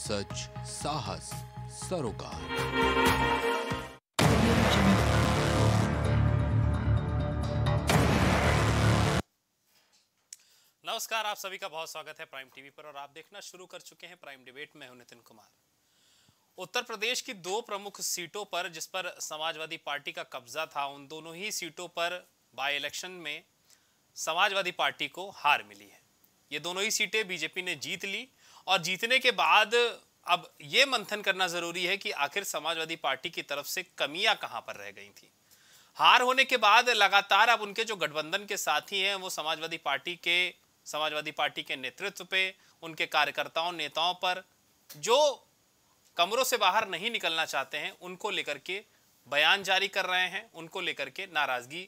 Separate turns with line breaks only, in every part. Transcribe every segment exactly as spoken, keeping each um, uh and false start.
सच साहस सरोकार।
नमस्कार, आप सभी का बहुत स्वागत है प्राइम टीवी पर और आप देखना शुरू कर चुके हैं प्राइम डिबेट। में हूं नितिन कुमार। उत्तर प्रदेश की दो प्रमुख सीटों पर जिस पर समाजवादी पार्टी का कब्जा था, उन दोनों ही सीटों पर बाय इलेक्शन में समाजवादी पार्टी को हार मिली है। ये दोनों ही सीटें बीजेपी ने जीत ली और जीतने के बाद अब ये मंथन करना जरूरी है कि आखिर समाजवादी पार्टी की तरफ से कमियां कहां पर रह गई थी। हार होने के बाद लगातार अब उनके जो गठबंधन के साथी हैं वो समाजवादी पार्टी के समाजवादी पार्टी के नेतृत्व पे, उनके कार्यकर्ताओं नेताओं पर जो कमरों से बाहर नहीं निकलना चाहते हैं उनको लेकर के बयान जारी कर रहे हैं, उनको लेकर के नाराजगी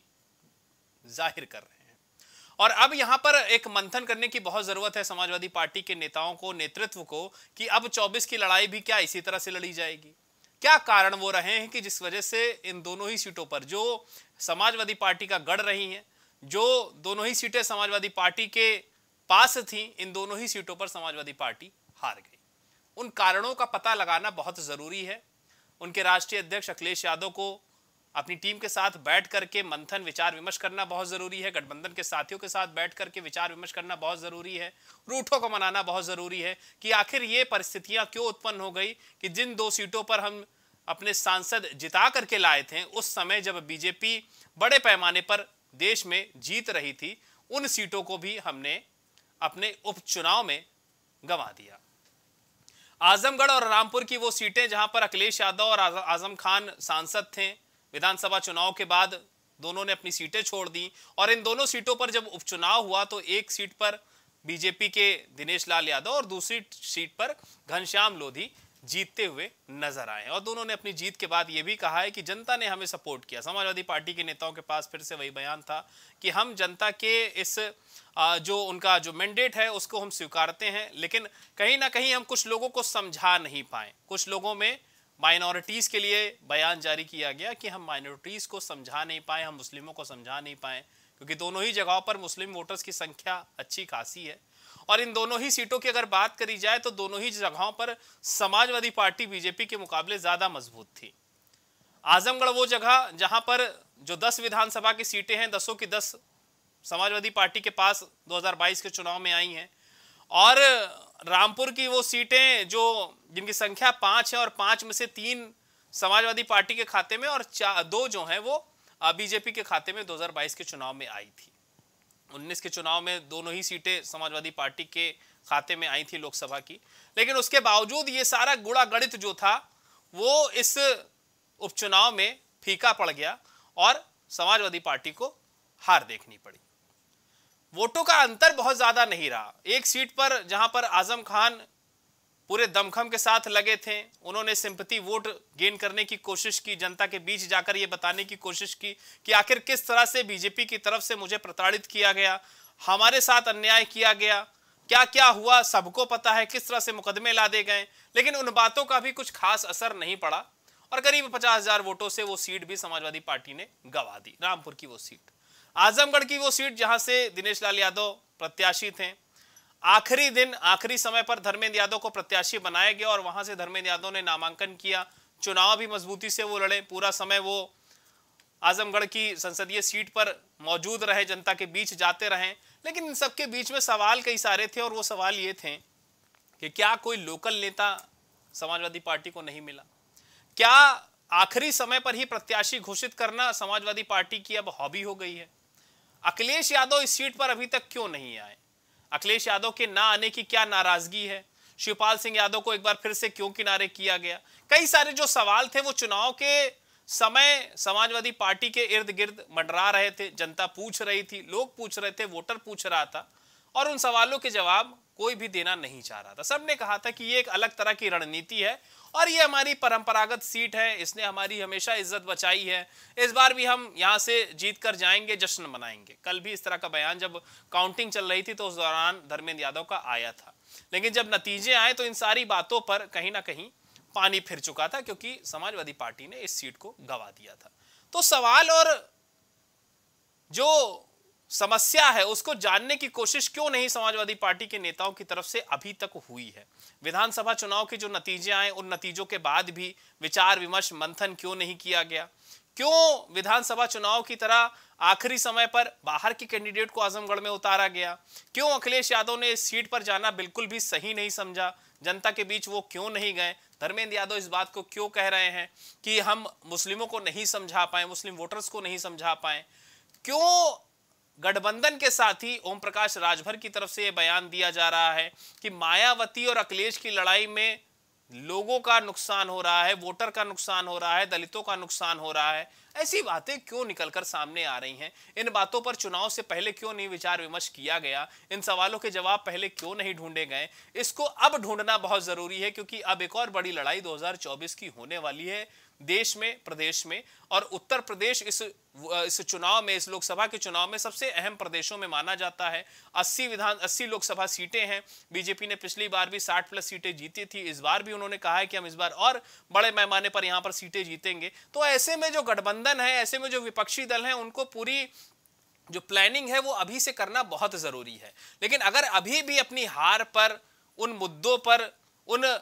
जाहिर कर रहे हैं। और अब यहां पर एक मंथन करने की बहुत जरूरत है समाजवादी पार्टी के नेताओं को, नेतृत्व को, कि अब चौबीस की लड़ाई भी क्या इसी तरह से लड़ी जाएगी। क्या कारण वो रहे हैं कि जिस वजह से इन दोनों ही सीटों पर जो समाजवादी पार्टी का गढ़ रही हैं, जो दोनों ही सीटें समाजवादी पार्टी के पास थी, इन दोनों ही सीटों पर समाजवादी पार्टी हार गई। उन कारणों का पता लगाना बहुत जरूरी है। उनके राष्ट्रीय अध्यक्ष अखिलेश यादव को अपनी टीम के साथ बैठ करके मंथन विचार विमर्श करना बहुत जरूरी है। गठबंधन के साथियों के साथ बैठ करके विचार विमर्श करना बहुत जरूरी है। रूठों को मनाना बहुत जरूरी है कि आखिर ये परिस्थितियां क्यों उत्पन्न हो गई कि जिन दो सीटों पर हम अपने सांसद जिता करके लाए थे, उस समय जब बीजेपी बड़े पैमाने पर देश में जीत रही थी, उन सीटों को भी हमने अपने उपचुनाव में गंवा दिया। आजमगढ़ और रामपुर की वो सीटें जहां पर अखिलेश यादव और आजम खान सांसद थे, विधानसभा चुनाव के बाद दोनों ने अपनी सीटें छोड़ दी और इन दोनों सीटों पर जब उपचुनाव हुआ तो एक सीट पर बीजेपी के दिनेश लाल यादव और दूसरी सीट पर घनश्याम लोधी जीतते हुए नजर आए। और दोनों ने अपनी जीत के बाद यह भी कहा है कि जनता ने हमें सपोर्ट किया। समाजवादी पार्टी के नेताओं के पास फिर से वही बयान था कि हम जनता के इस जो उनका जो मैंडेट है उसको हम स्वीकारते हैं, लेकिन कहीं ना कहीं हम कुछ लोगों को समझा नहीं पाए। कुछ लोगों में माइनॉरिटीज़ के लिए बयान जारी किया गया कि हम माइनॉरिटीज़ को समझा नहीं पाए, हम मुस्लिमों को समझा नहीं पाए, क्योंकि दोनों ही जगहों पर मुस्लिम वोटर्स की संख्या अच्छी खासी है। और इन दोनों ही सीटों की अगर बात करी जाए तो दोनों ही जगहों पर समाजवादी पार्टी बीजेपी के मुकाबले ज़्यादा मजबूत थी। आजमगढ़ वो जगह जहां पर जो दस विधानसभा की सीटें हैं, दसों की दस समाजवादी पार्टी के पास दो हज़ार बाईस के चुनाव में आई हैं, और रामपुर की वो सीटें जो जिनकी संख्या पाँच है और पाँच में से तीन समाजवादी पार्टी के खाते में और चार दो जो हैं वो बीजेपी के खाते में दो हज़ार बाईस के चुनाव में आई थी। उन्नीस के चुनाव में दोनों ही सीटें समाजवादी पार्टी के खाते में आई थी लोकसभा की, लेकिन उसके बावजूद ये सारा गुड़ा गणित जो था वो इस उपचुनाव में फीका पड़ गया और समाजवादी पार्टी को हार देखनी पड़ी। वोटों का अंतर बहुत ज्यादा नहीं रहा। एक सीट पर जहां पर आजम खान पूरे दमखम के साथ लगे थे, उन्होंने सिंपैथी वोट गेन करने की कोशिश की, जनता के बीच जाकर ये बताने की कोशिश की कि आखिर किस तरह से बीजेपी की तरफ से मुझे प्रताड़ित किया गया, हमारे साथ अन्याय किया गया, क्या क्या हुआ सबको पता है, किस तरह से मुकदमे लादे गए। लेकिन उन बातों का भी कुछ खास असर नहीं पड़ा और करीब पचास हजार वोटों से वो सीट भी समाजवादी पार्टी ने गंवा दी। रामपुर की वो सीट, आजमगढ़ की वो सीट जहां से दिनेश लाल यादव प्रत्याशी थे, आखिरी दिन आखिरी समय पर धर्मेंद्र यादव को प्रत्याशी बनाया गया और वहां से धर्मेंद्र यादव ने नामांकन किया। चुनाव भी मजबूती से वो लड़े, पूरा समय वो आजमगढ़ की संसदीय सीट पर मौजूद रहे, जनता के बीच जाते रहे। लेकिन इन सबके बीच में सवाल कई सारे थे और वो सवाल ये थे कि क्या कोई लोकल नेता समाजवादी पार्टी को नहीं मिला? क्या आखिरी समय पर ही प्रत्याशी घोषित करना समाजवादी पार्टी की अब हॉबी हो गई है? अखिलेश यादव इस सीट पर अभी तक क्यों नहीं आए? अखिलेश यादव के ना आने की क्या नाराजगी है? शिवपाल सिंह यादव को एक बार फिर से क्यों किनारे किया गया? कई सारे जो सवाल थे वो चुनाव के समय समाजवादी पार्टी के इर्द गिर्द मंडरा रहे थे, जनता पूछ रही थी, लोग पूछ रहे थे, वोटर पूछ रहा था और उन सवालों के जवाब कोई भी देना नहीं चाह रहा था। सबने कहा था कि ये एक अलग तरह की रणनीति है और ये हमारी परंपरागत सीट है, इसने हमारी हमेशा इज्जत बचाई है, इस बार भी हम यहाँ से जीत कर जाएंगे, जश्न मनाएंगे। कल भी इस तरह का बयान जब काउंटिंग चल रही थी तो उस दौरान धर्मेंद्र यादव का आया था, लेकिन जब नतीजे आए तो इन सारी बातों पर कहीं ना कहीं पानी फिर चुका था, क्योंकि समाजवादी पार्टी ने इस सीट को गंवा दिया था। तो सवाल और जो समस्या है उसको जानने की कोशिश क्यों नहीं समाजवादी पार्टी के नेताओं की तरफ से अभी तक हुई है? विधानसभा चुनाव के जो नतीजे आए उन नतीजों के बाद भी विचार विमर्श मंथन क्यों नहीं किया गया? क्यों विधानसभा चुनाव की तरह आखिरी समय पर बाहर के कैंडिडेट को आजमगढ़ में उतारा गया? क्यों अखिलेश यादव ने इस सीट पर जाना बिल्कुल भी सही नहीं समझा? जनता के बीच वो क्यों नहीं गए? धर्मेंद्र यादव इस बात को क्यों कह रहे हैं कि हम मुस्लिमों को नहीं समझा पाए, मुस्लिम वोटर्स को नहीं समझा पाए? क्यों गठबंधन के साथ ही ओम प्रकाश राजभर की तरफ से यह बयान दिया जा रहा है कि मायावती और अखिलेश की लड़ाई में लोगों का नुकसान हो रहा है, वोटर का नुकसान हो रहा है, दलितों का नुकसान हो रहा है? ऐसी बातें क्यों निकलकर सामने आ रही हैं? इन बातों पर चुनाव से पहले क्यों नहीं विचार विमर्श किया गया? इन सवालों के जवाब पहले क्यों नहीं ढूंढे गए? इसको अब ढूंढना बहुत जरूरी है, क्योंकि अब एक और बड़ी लड़ाई दो हज़ार चौबीस की होने वाली है देश में, प्रदेश में। और उत्तर प्रदेश इस इस चुनाव में, इस लोकसभा के चुनाव में सबसे अहम प्रदेशों में माना जाता है। अस्सी विधान अस्सी लोकसभा सीटें हैं। बीजेपी ने पिछली बार भी साठ प्लस सीटें जीती थी। इस बार भी उन्होंने कहा है कि हम इस बार और बड़े पैमाने पर यहां पर सीटें जीतेंगे। तो ऐसे में जो गठबंधन है, ऐसे में जो विपक्षी दल हैं, उनको पूरी जो प्लानिंग है वो अभी से करना बहुत जरूरी है। लेकिन अगर अभी भी अपनी हार पर, उन मुद्दों पर, उन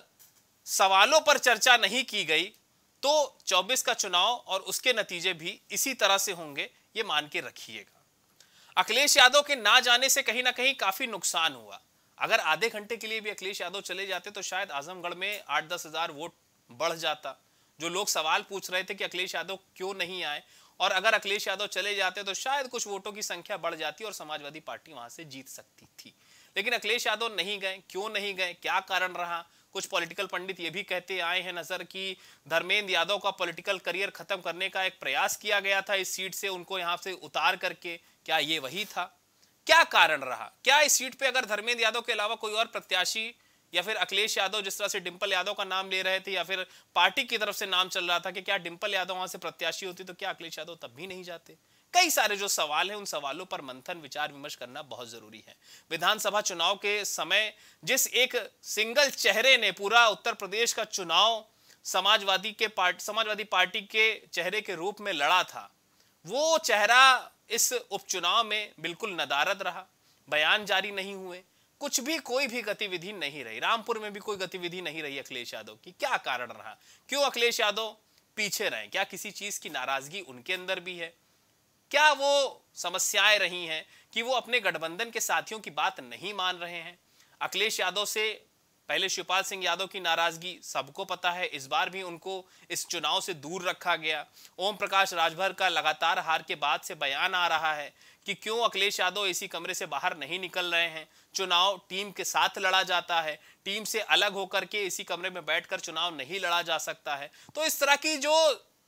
सवालों पर चर्चा नहीं की गई तो चौबीस का चुनाव और उसके नतीजे भी इसी तरह से होंगे, ये मान के रखिएगा। अखिलेश यादव के ना जाने से कहीं ना कहीं काफी नुकसान हुआ। अगर आधे घंटे के लिए भी अखिलेश यादव चले जाते तो शायद आजमगढ़ में आठ दस हजार वोट बढ़ जाता। जो लोग सवाल पूछ रहे थे कि अखिलेश यादव क्यों नहीं आए, और अगर अखिलेश यादव चले जाते तो शायद कुछ वोटों की संख्या बढ़ जाती और समाजवादी पार्टी वहां से जीत सकती थी। लेकिन अखिलेश यादव नहीं गए। क्यों नहीं गए, क्या कारण रहा? कुछ पॉलिटिकल पंडित ये भी कहते आए हैं नजर कि धर्मेंद्र यादव का पॉलिटिकल करियर खत्म करने का एक प्रयास किया गया था इस सीट से, उनको यहां से उतार करके। क्या ये वही था? क्या कारण रहा? क्या इस सीट पे अगर धर्मेंद्र यादव के अलावा कोई और प्रत्याशी, या फिर अखिलेश यादव जिस तरह से डिंपल यादव का नाम ले रहे थे, या फिर पार्टी की तरफ से नाम चल रहा था कि क्या डिंपल यादव वहां से प्रत्याशी होती तो क्या अखिलेश यादव तब भी नहीं जाते? कई सारे जो सवाल हैं, उन सवालों पर मंथन, विचार विमर्श करना बहुत जरूरी है। विधानसभा चुनाव के समय जिस एक सिंगल चेहरे ने पूरा उत्तर प्रदेश का चुनाव समाजवादी के पार्टी समाजवादी पार्टी के चेहरे के रूप में लड़ा था, वो चेहरा इस उपचुनाव में बिल्कुल नदारद रहा। बयान जारी नहीं हुए, कुछ भी, कोई भी गतिविधि नहीं रही। रामपुर में भी कोई गतिविधि नहीं रही अखिलेश यादव की। क्या कारण रहा? क्यों अखिलेश यादव पीछे रहे? क्या किसी चीज की नाराजगी उनके अंदर भी है? क्या वो समस्याएं रही हैं कि वो अपने गठबंधन के साथियों की बात नहीं मान रहे हैं? अखिलेश यादव से पहले शिवपाल सिंह यादव की नाराजगी सबको पता है, इस बार भी उनको इस चुनाव से दूर रखा गया। ओम प्रकाश राजभर का लगातार हार के बाद से बयान आ रहा है कि क्यों अखिलेश यादव इसी कमरे से बाहर नहीं निकल रहे हैं। चुनाव टीम के साथ लड़ा जाता है, टीम से अलग होकर के इसी कमरे में बैठकर चुनाव नहीं लड़ा जा सकता है। तो इस तरह की जो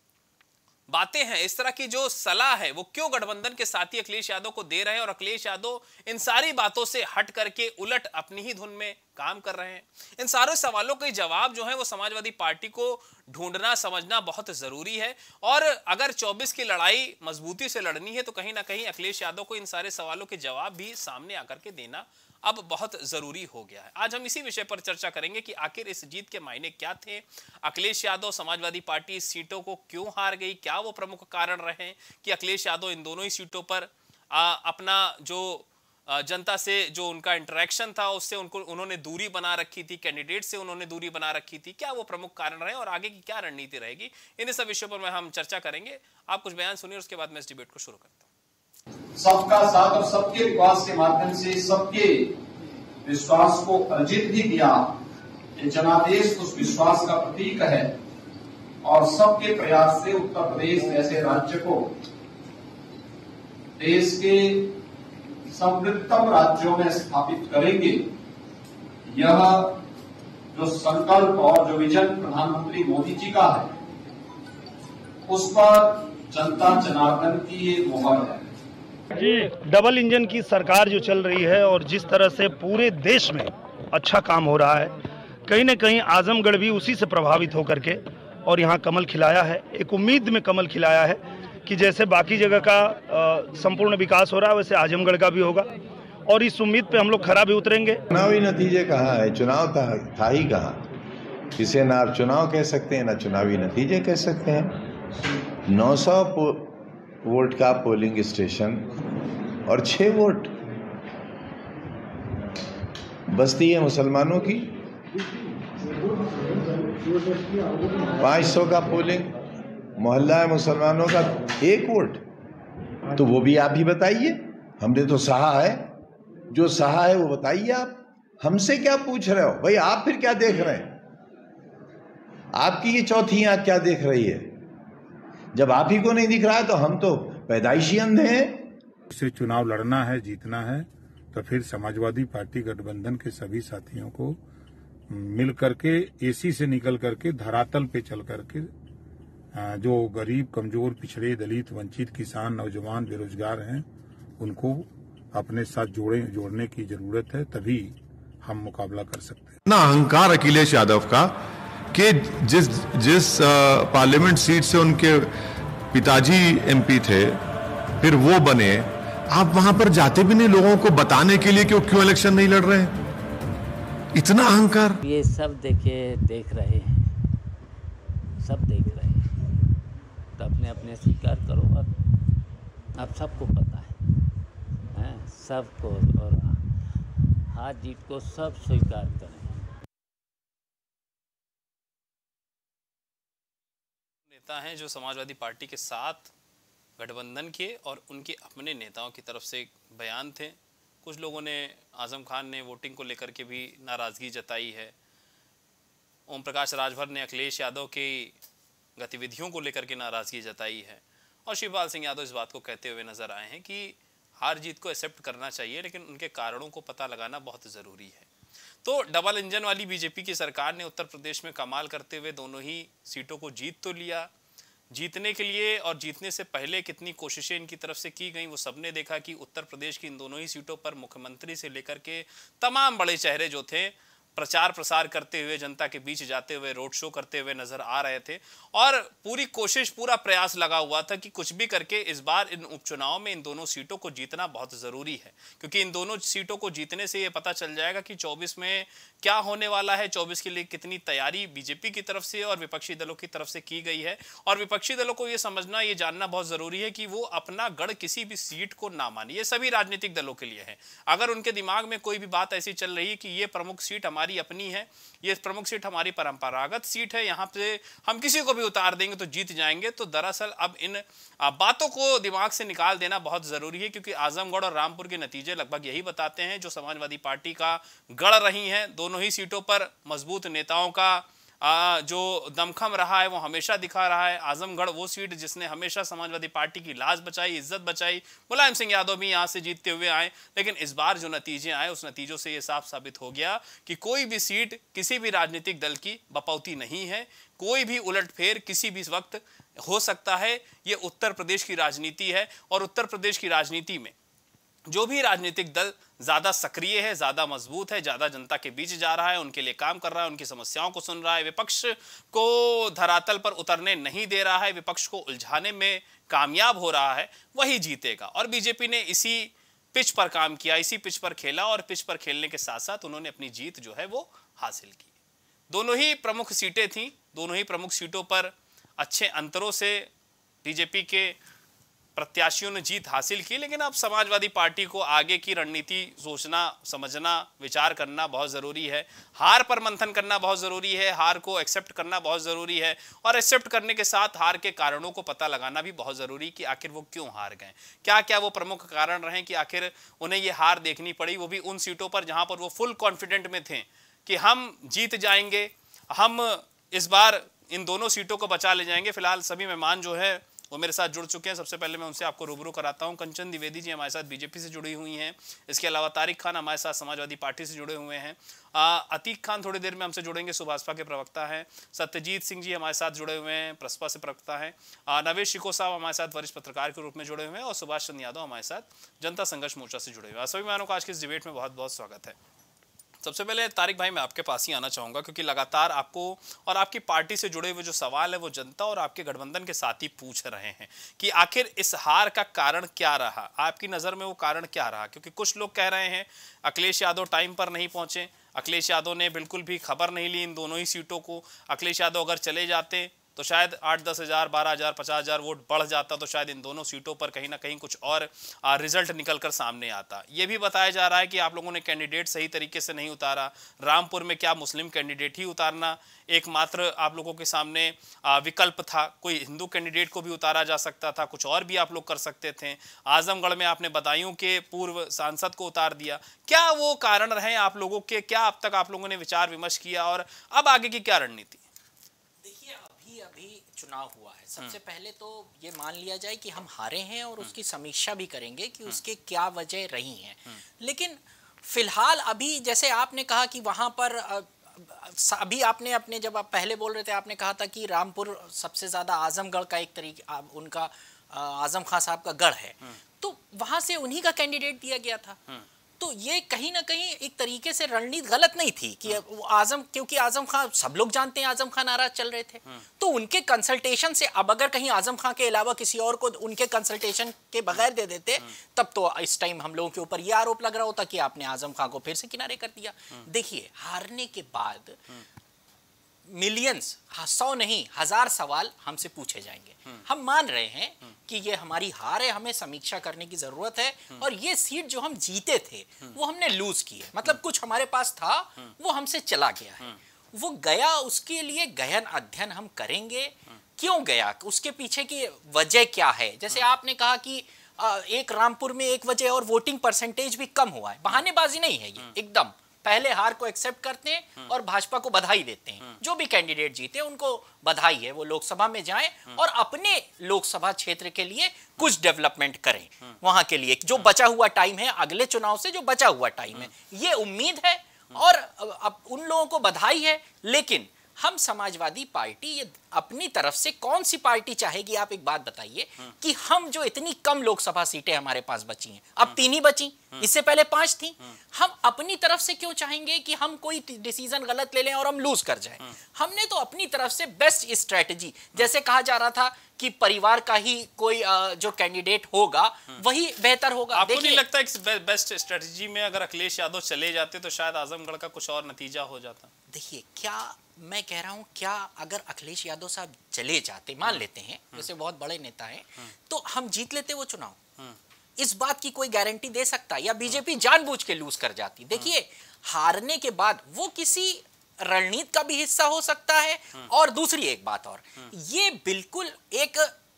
बातें हैं, इस तरह की जो सलाह है, वो क्यों गठबंधन के साथी अखिलेश यादव को दे रहे हैं, और अखिलेश यादव इन सारी बातों से हट करके उलट अपनी ही धुन में काम कर रहे हैं? इन सारे सवालों के जवाब जो है वो समाजवादी पार्टी को ढूंढना, समझना बहुत जरूरी है। और अगर चौबीस की लड़ाई मजबूती से लड़नी है तो कहीं ना कहीं अखिलेश यादव को इन सारे सवालों के जवाब भी सामने आकर के देना अब बहुत जरूरी हो गया है। आज हम इसी विषय पर चर्चा करेंगे कि आखिर इस जीत के मायने क्या थे, अखिलेश यादव, समाजवादी पार्टी इस सीटों को क्यों हार गई, क्या वो प्रमुख कारण रहे कि अखिलेश यादव इन दोनों ही सीटों पर आ, अपना जो आ, जनता से जो उनका इंटरेक्शन था उससे उनको उन्होंने दूरी बना रखी थी, कैंडिडेट से उन्होंने दूरी बना रखी थी, क्या वो प्रमुख कारण रहे और आगे की क्या रणनीति रहेगी, इन सब विषयों पर हम चर्चा करेंगे। आप कुछ बयान सुनिए, उसके बाद मैं इस डिबेट को शुरू करता हूँ।
सबका साथ और सबके विकास के माध्यम से सबके विश्वास को अर्जित भी किया। ये जनादेश उस विश्वास का प्रतीक है और सबके प्रयास से उत्तर प्रदेश जैसे राज्य को देश के समृद्धतम राज्यों में स्थापित करेंगे। यह जो संकल्प और जो विजन प्रधानमंत्री मोदी जी का है, उस पर जनता जनार्दन की ये मोहर है।
जी, डबल इंजन की सरकार जो चल रही है और जिस तरह से पूरे देश में अच्छा काम हो रहा है, कहीं न कहीं आजमगढ़ भी उसी से प्रभावित होकर के और यहाँ कमल खिलाया है। एक उम्मीद में कमल खिलाया है कि जैसे बाकी जगह का संपूर्ण विकास हो रहा है वैसे आजमगढ़ का भी होगा, और इस उम्मीद पे हम लोग खरा भी उतरेंगे।
चुनावी नतीजे कहाँ है? चुनाव था, था ही कहाँ? इसे ना आप चुनाव कह सकते हैं ना चुनावी नतीजे कह सकते हैं। नौ सौ वोट का पोलिंग स्टेशन और छह वोट बस्ती है मुसलमानों की, पाँच सौ का पोलिंग, मोहल्ला है मुसलमानों का, एक वोट। तो वो भी आप ही बताइए, हमने तो सहा है, जो सहा है वो बताइए आप, हमसे क्या पूछ रहे हो भाई? आप फिर क्या देख रहे हैं? आपकी ये चौथी आंख क्या देख रही है? जब आप ही को नहीं दिख रहा है तो हम तो पैदाइशी अंधे हैं।
से चुनाव लड़ना है, जीतना है, तो फिर समाजवादी पार्टी गठबंधन के सभी साथियों को मिल करके, एसी से निकल करके, धरातल पे चल करके, जो गरीब, कमजोर, पिछड़े, दलित, वंचित, किसान, नौजवान, बेरोजगार हैं, उनको अपने साथ जोड़े जोड़ने की जरूरत है, तभी हम मुकाबला कर सकते हैं।
ना अहंकार अखिलेश यादव का कि जिस जिस पार्लियामेंट सीट से उनके पिताजी एमपी थे, फिर वो बने, आप वहां पर जाते भी नहीं लोगों को बताने के लिए कि वो क्यों इलेक्शन नहीं लड़ रहे हैं। इतना अहंकार।
ये सब देखे देख रहे हैं, सब देख रहे हैं, तो अपने अपने स्वीकार करो। अब अब सबको पता है, हैं सबको, और हार जीत को सब स्वीकार करें।
नेता हैं जो समाजवादी पार्टी के साथ गठबंधन के, और उनके अपने नेताओं की तरफ से बयान थे। कुछ लोगों ने, आजम खान ने वोटिंग को लेकर के भी नाराज़गी जताई है। ओम प्रकाश राजभर ने अखिलेश यादव की गतिविधियों को लेकर के नाराज़गी जताई है, और शिवपाल सिंह यादव इस बात को कहते हुए नजर आए हैं कि हार जीत को एक्सेप्ट करना चाहिए, लेकिन उनके कारणों को पता लगाना बहुत ज़रूरी है। तो डबल इंजन वाली बीजेपी की सरकार ने उत्तर प्रदेश में कमाल करते हुए दोनों ही सीटों को जीत तो लिया। जीतने के लिए और जीतने से पहले कितनी कोशिशें इनकी तरफ से की गई, वो सबने देखा कि उत्तर प्रदेश की इन दोनों ही सीटों पर मुख्यमंत्री से लेकर के तमाम बड़े चेहरे जो थे, प्रचार प्रसार करते हुए, जनता के बीच जाते हुए, रोड शो करते हुए नजर आ रहे थे, और पूरी कोशिश, पूरा प्रयास लगा हुआ था कि कुछ भी करके इस बार इन उपचुनाव में इन दोनों सीटों को जीतना बहुत ज़रूरी है, क्योंकि इन दोनों सीटों को जीतने से ये पता चल जाएगा कि चौबीस में क्या होने वाला है, चौबीस के लिए कितनी तैयारी बीजेपी की तरफ से और विपक्षी दलों की तरफ से की गई है। और विपक्षी दलों को ये समझना, ये जानना बहुत ज़रूरी है कि वो अपना गढ़ किसी भी सीट को ना माने। ये सभी राजनीतिक दलों के लिए है। अगर उनके दिमाग में कोई भी बात ऐसी चल रही है कि ये प्रमुख सीट हमारी अपनी है, ये प्रमुख सीट हमारी परंपरागत सीट है, यहाँ पे हम किसी को भी उतार देंगे तो जीत जाएंगे, तो दरअसल अब इन बातों को दिमाग से निकाल देना बहुत जरूरी है, क्योंकि आजमगढ़ और रामपुर के नतीजे लगभग यही बताते हैं, जो समाजवादी पार्टी का गढ़ रही हैं। दोनों ही सीटों पर मजबूत नेताओं का आ, जो दमखम रहा है वो हमेशा दिखा रहा है। आजमगढ़ वो सीट जिसने हमेशा समाजवादी पार्टी की लाज बचाई, इज्जत बचाई। मुलायम सिंह यादव भी यहाँ से जीतते हुए आए, लेकिन इस बार जो नतीजे आए उस नतीजों से ये साफ साबित हो गया कि कोई भी सीट किसी भी राजनीतिक दल की बपौती नहीं है। कोई भी उलटफेर किसी भी वक्त हो सकता है। ये उत्तर प्रदेश की राजनीति है, और उत्तर प्रदेश की राजनीति में जो भी राजनीतिक दल ज्यादा सक्रिय है, ज्यादा मजबूत है, ज्यादा जनता के बीच जा रहा है, उनके लिए काम कर रहा है, उनकी समस्याओं को सुन रहा है, विपक्ष को धरातल पर उतरने नहीं दे रहा है, विपक्ष को उलझाने में कामयाब हो रहा है, वही जीतेगा। और बीजेपी ने इसी पिच पर काम किया, इसी पिच पर खेला, और पिच पर खेलने के साथ साथ उन्होंने अपनी जीत जो है वो हासिल की। दोनों ही प्रमुख सीटें थीं, दोनों ही प्रमुख सीटों पर अच्छे अंतरों से बीजेपी के प्रत्याशियों ने जीत हासिल की। लेकिन अब समाजवादी पार्टी को आगे की रणनीति सोचना, समझना, विचार करना बहुत ज़रूरी है। हार पर मंथन करना बहुत ज़रूरी है, हार को एक्सेप्ट करना बहुत ज़रूरी है, और एक्सेप्ट करने के साथ हार के कारणों को पता लगाना भी बहुत ज़रूरी कि आखिर वो क्यों हार गए, क्या क्या वो प्रमुख कारण रहे कि आखिर उन्हें ये हार देखनी पड़ी, वो भी उन सीटों पर जहाँ पर वो फुल कॉन्फिडेंट में थे कि हम जीत जाएंगे, हम इस बार इन दोनों सीटों को बचा ले जाएंगे। फिलहाल सभी मेहमान जो है वो मेरे साथ जुड़ चुके हैं। सबसे पहले मैं उनसे आपको रूबरू कराता हूं। कंचन द्विवेदी जी हमारे साथ बीजेपी से जुड़ी हुई हैं। इसके अलावा तारिक खान हमारे साथ समाजवादी पार्टी से जुड़े हुए हैं। अतीक खान थोड़ी देर में हमसे जुड़ेंगे, सुभाषपा के प्रवक्ता हैं। सत्यजीत सिंह जी हमारे साथ जुड़े हुए हैं, प्रसपा से प्रवक्ता हैं। नवेश शिको साहब हमारे साथ वरिष्ठ पत्रकार के रूप में जुड़े हुए हैं, और सुभाष चंद्र यादव हमारे साथ जनता संघर्ष मोर्चा से जुड़े हुए हैं। सभी मेहमानों का आज के इस डिबेट में बहुत बहुत स्वागत है। सबसे पहले तारिक भाई, मैं आपके पास ही आना चाहूँगा, क्योंकि लगातार आपको और आपकी पार्टी से जुड़े हुए जो सवाल है वो जनता और आपके गठबंधन के साथी पूछ रहे हैं कि आखिर इस हार का कारण क्या रहा, आपकी नज़र में वो कारण क्या रहा। क्योंकि कुछ लोग कह रहे हैं अखिलेश यादव टाइम पर नहीं पहुँचे, अखिलेश यादव ने बिल्कुल भी खबर नहीं ली इन दोनों ही सीटों को, अखिलेश यादव अगर चले जाते तो शायद आठ दस हजार बारह हजार पचास हजार वोट बढ़ जाता, तो शायद इन दोनों सीटों पर कहीं ना कहीं कुछ और रिजल्ट निकल कर सामने आता। ये भी बताया जा रहा है कि आप लोगों ने कैंडिडेट सही तरीके से नहीं उतारा। रामपुर में क्या मुस्लिम कैंडिडेट ही उतारना एकमात्र आप लोगों के सामने विकल्प था? कोई हिंदू कैंडिडेट को भी उतारा जा सकता था, कुछ और भी आप लोग कर सकते थे। आजमगढ़ में आपने बदायूं के पूर्व सांसद को उतार दिया। क्या वो कारण रहे आप लोगों के? क्या अब तक आप लोगों ने विचार विमर्श किया और अब आगे की क्या रणनीति?
देखिए, अभी अभी चुनाव हुआ है। सबसे पहले तो ये मान लिया जाए कि हम हारे हैं और उसकी समीक्षा भी करेंगे कि उसके क्या वजह रही हैं। लेकिन फिलहाल अभी जैसे आपने कहा कि वहां पर अभी आपने अपने जब आप पहले बोल रहे थे आपने कहा था कि रामपुर सबसे ज्यादा आजमगढ़ का एक तरीके उनका आजम खान साहब का गढ़ है, तो वहां से उन्हीं का कैंडिडेट दिया गया था। तो ये कहीं ना कहीं एक तरीके से रणनीति गलत नहीं थी कि वो आजम, क्योंकि आजम खान सब लोग जानते हैं आजम खान नाराज चल रहे थे, तो उनके कंसल्टेशन से अब अगर कहीं आजम खान के अलावा किसी और को उनके कंसल्टेशन के बगैर दे देते तब तो इस टाइम हम लोगों के ऊपर यह आरोप लग रहा होता कि आपने आजम खान को फिर से किनारे कर दिया। देखिए, हारने के बाद मिलियंस, सौ नहीं हजार सवाल हमसे पूछे जाएंगे। हम मान रहे हैं कि ये हमारी हार है, हमें समीक्षा करने की जरूरत है, और ये सीट जो हम जीते थे वो हमने लूज की है। मतलब कुछ हमारे पास था वो हमसे चला गया है, वो गया, उसके लिए गहन अध्ययन हम करेंगे। क्यों गया, उसके पीछे की वजह क्या है? जैसे आपने कहा कि एक रामपुर में एक वजह और वोटिंग परसेंटेज भी कम हुआ है। बहानेबाजी नहीं है ये, एकदम पहले हार को एक्सेप्ट करते हैं और भाजपा को बधाई देते हैं। जो भी कैंडिडेट जीते उनको बधाई है, वो लोकसभा में जाएं और अपने लोकसभा क्षेत्र के लिए कुछ डेवलपमेंट करें। वहां के लिए जो बचा हुआ टाइम है, अगले चुनाव से जो बचा हुआ टाइम है, ये उम्मीद है और अब उन लोगों को बधाई है। लेकिन हम समाजवादी पार्टी ये अपनी तरफ से कौन सी पार्टी चाहेगी? आप एक बात बताइए कि हम जो इतनी कम लोकसभा सीटें हमारे पास बची हैं, अब तीन ही बची, इससे पहले पांच थी, हम अपनी तरफ से क्यों चाहेंगे कि हम कोई डिसीजन गलत ले लें और हम लूज कर जाएं? हमने तो अपनी तरफ से बेस्ट स्ट्रेटजी, जैसे कहा जा रहा था कि परिवार का ही कोई जो कैंडिडेट होगा वही बेहतर होगा।
आपको नहीं लगता है बेस्ट स्ट्रेटजी में अगर अखिलेश यादव चले जाते तो शायद आजमगढ़ का कुछ और नतीजा हो जाता?
देखिए, क्या मैं कह रहा हूं, क्या अगर अखिलेश यादव साहब चले जाते, मान लेते हैं जैसे बहुत बड़े नेता हैं, तो हम जीत लेते वो चुनाव? इस बात की कोई गारंटी दे सकता है? या बीजेपी जानबूझ के लूज कर जाती? देखिए, हारने के बाद वो किसी रणनीति का भी हिस्सा हो सकता है। और दूसरी एक बात और, ये बिल्कुल एक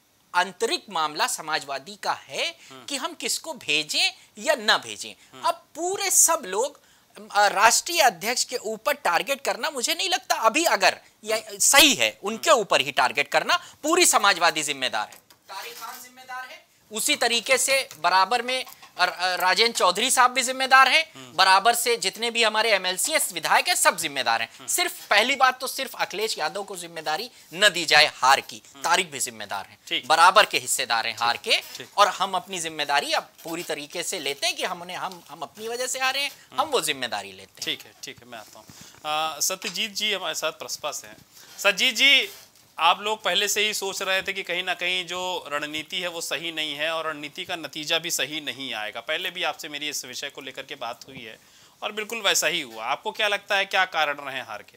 आंतरिक मामला समाजवादी का है कि हम किसको भेजें या ना भेजें। अब पूरे सब लोग राष्ट्रीय अध्यक्ष के ऊपर टारगेट करना मुझे नहीं लगता अभी अगर यह सही है, उनके ऊपर ही टारगेट करना। पूरी समाजवादी जिम्मेदार है, तारिक खान जिम्मेदार है, उसी तरीके से बराबर में राजेंद्र चौधरी साहब भी जिम्मेदार हैं, बराबर से जितने भी हमारे एमएलसी हैं, विधायक हैं, सब जिम्मेदार हैं। सिर्फ पहली बात तो सिर्फ अखिलेश यादव को जिम्मेदारी न दी जाए हार की, तारिक भी जिम्मेदार हैं, बराबर के हिस्सेदार हैं हार के। और हम अपनी जिम्मेदारी अब पूरी तरीके से लेते हैं कि हमने हम हम अपनी वजह से हारे हैं, हम वो जिम्मेदारी लेते हैं।
ठीक है, ठीक है, मैं आता हूँ। सत्यजीत जी हमारे साथ प्रसपा से हैं। सत्यजीत जी, आप लोग पहले से ही सोच रहे थे कि कहीं ना कहीं जो रणनीति है वो सही नहीं है और रणनीति का नतीजा भी सही नहीं आएगा। पहले भी आपसे मेरी इस विषय को लेकर के बात हुई है और बिल्कुल वैसा ही हुआ। आपको क्या लगता है, क्या कारण रहे हार के?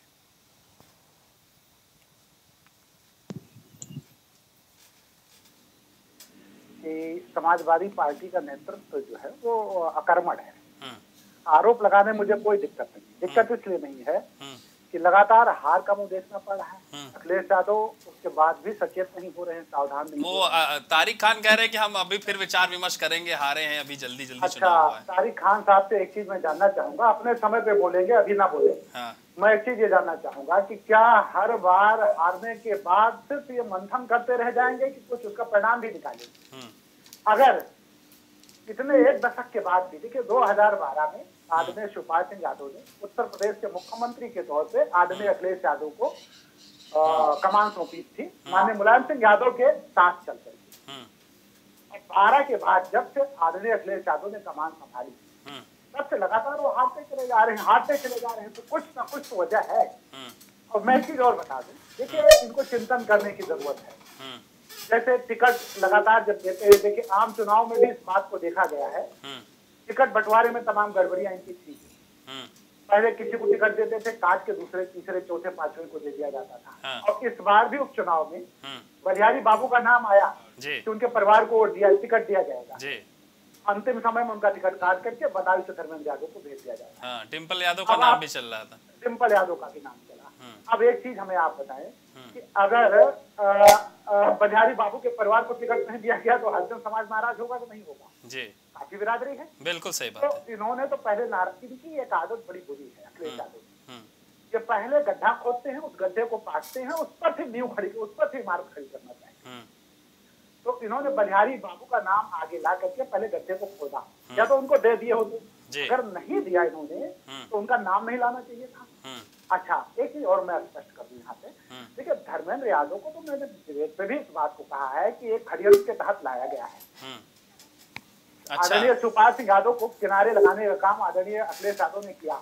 समाजवादी पार्टी का नेतृत्व जो है वो अकर्मण है। आरोप लगाने मुझे कोई दिक्कत नहीं, दिक्कत इसलिए नहीं है कि लगातार हार का मुंह देखना पड़ रहा है। अखिलेश यादव उसके बाद भी सचेत नहीं हो रहे हैं, सावधान नहीं।
वो तारिक खान कह रहे हैं कि हम अभी फिर विचार विमर्श करेंगे, हारे हैं, अभी जल्दी जल्दी
अच्छा,
चुनाव हुआ है।
तारिक खान साहब से एक चीज मैं जानना चाहूंगा, अपने समय पे बोलेंगे, अभी ना बोले। हाँ। मैं एक चीज ये जानना चाहूंगा कि क्या हर बार हारने के बाद सिर्फ ये मंथन करते रह जाएंगे कि कुछ उसका परिणाम भी निकालेंगे? अगर इतने एक दशक के बाद भी, देखिए दो हजार बारह में आदरणीय शिवपाल सिंह यादव ने उत्तर प्रदेश के मुख्यमंत्री के तौर पे आदरणीय अखिलेश यादव को आ, कमान सौंपी थी, माननीय मुलायम सिंह यादव के साथ चल कर। बारह के बाद जब से आदरणीय अखिलेश यादव ने कमान संभाली, तब से लगातार वो हारते चले जा रहे हैं, हारते चले जा रहे हैं। तो कुछ ना कुछ तो वजह है। और मैं चीज और बता दूं, देखिए इनको चिंतन करने की जरूरत है। जैसे टिकट लगातार जब देते हैं, देखिए आम चुनाव में भी इस बात को देखा गया है, टिकट बंटवारे में तमाम गड़बड़ियां इनकी थी। पहले किसी को टिकट देते थे, काट के दूसरे तीसरे चौथे पांचवें को दे दिया जाता था।
हाँ।
और इस बार भी उपचुनाव में बलिहारी बाबू का नाम आया कि उनके परिवार को वोट दिया, टिकट दिया जाएगा।
जी।
अंतिम समय में उनका टिकट काट करके बदायूं से धर्मेंद्र यादव को भेज दिया जाएगा।
हाँ, डिम्पल यादव का नाम भी चल रहा था।
डिम्पल यादव का भी नाम चला। अब एक चीज हमें आप बताएं कि अगर बलिहारी बाबू के परिवार को टिकट नहीं दिया गया तो हरिजन समाज नाराज होगा कि नहीं होगा?
जी,
काफी बिरादरी है।
बिल्कुल सही बात
तो
है।
इन्होंने तो पहले नाराज, इनकी एक आदत बड़ी बुरी है अखिलेश यादव, ये पहले गड्ढा खोदते हैं, उस गड्ढे को पाटते हैं, उस पर फिर नींव खड़ी, उस पर फिर इमारत खड़ी करना चाहिए। तो इन्होंने बलिहारी बाबू का नाम आगे ला करके पहले गड्ढे को खोदा, या तो उनको दे दिए होते, अगर नहीं दिया इन्होंने तो उनका नाम नहीं लाना चाहिए था। अच्छा, एक चीज और मैं स्पष्ट कर दूं यहाँ पे, देखिए धर्मेंद्र यादव को तो मैंने डिबेट पे भी इस बात को कहा है कि एक खड़ियन के तहत लाया गया है।
अच्छा।
आदरणीय शिवपाल सिंह यादव को किनारे लगाने का काम आदरणीय अखिलेश यादव ने किया,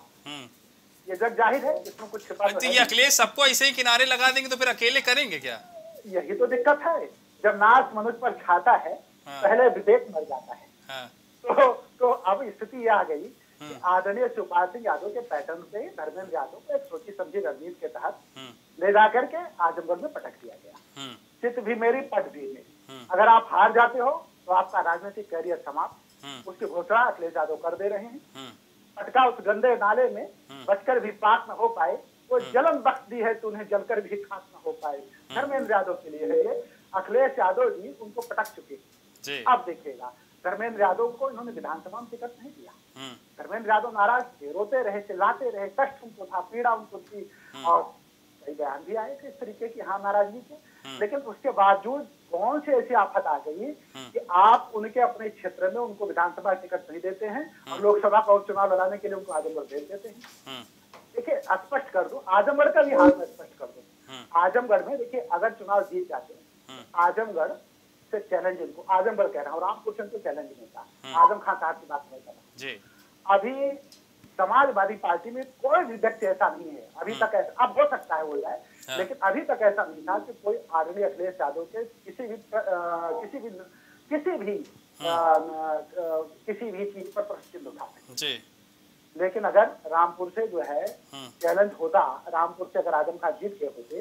ये जग जाहिर है, इसमें कुछ छिपा
तो ये अखिलेश सबको ऐसे ही किनारे लगा देंगे तो फिर अकेले करेंगे क्या?
यही तो दिक्कत है, जब नाश मनुष्य पर छाता है पहले विवेक मर जाता है। तो तो अब स्थिति ये आ गई कि आदरणीय शिवपाल सिंह यादव के पैटर्न से धर्मेंद्र यादव को एक सोची समझी रणनीति के तहत ले जा करके आजमगढ़ में पटक दिया गया। चित भी मेरी, पट भी मेरी। अगर आप हार जाते हो तो आपका राजनीतिक कैरियर समाप्त, उसकी घोषणा अखिलेश यादव कर दे रहे हैं। पटका उस गंदे नाले में बचकर भी पाक न हो पाए, वो जलन बख्श दी है तो उन्हें जलकर भी खाक न हो पाए। धर्मेंद्र यादव के लिए है ये। अखिलेश यादव जी उनको पटक चुके। अब देखिएगा, धर्मेंद्र यादव को इन्होंने विधानसभा में टिकट नहीं दिया। धर्मेंद्र यादव नाराज थे, रोते रहे, चिल्लाते रहे, कष्ट उनको था, पीड़ा उनको थी, और कई बयान भी आए थे इस तरीके की, हाँ नाराजगी के। लेकिन उसके बावजूद कौन सी ऐसी आफत आ गई कि आप उनके अपने क्षेत्र में उनको विधानसभा टिकट नहीं देते हैं और लोकसभा का चुनाव लड़ाने के लिए उनको आजमगढ़ भेज देते हैं। देखिए स्पष्ट कर दो, आजमगढ़ का भी हाल में स्पष्ट कर दो। आजमगढ़ में देखिए, अगर चुनाव जीत जाते हैं, आजमगढ़ से चैलेंज इनको, आजमगढ़ कह रहा हूँ, रामपुर से इनको चैलेंज नहीं था। आजम खान साहब की बात नहीं कर रहा। अभी समाजवादी पार्टी में कोई भी व्यक्ति ऐसा नहीं है अभी तक, ऐसा अब हो सकता है हो जाए, लेकिन अभी तक ऐसा नहीं था कि कोई आदरणीय अखिलेश यादव के किसी भी आ, किसी भी किसी भी आ, आ, किसी भी चीज पर प्रश्न उठाते। लेकिन अगर रामपुर से जो है चैलेंज होता, रामपुर से अगर आजम खान जीत के होते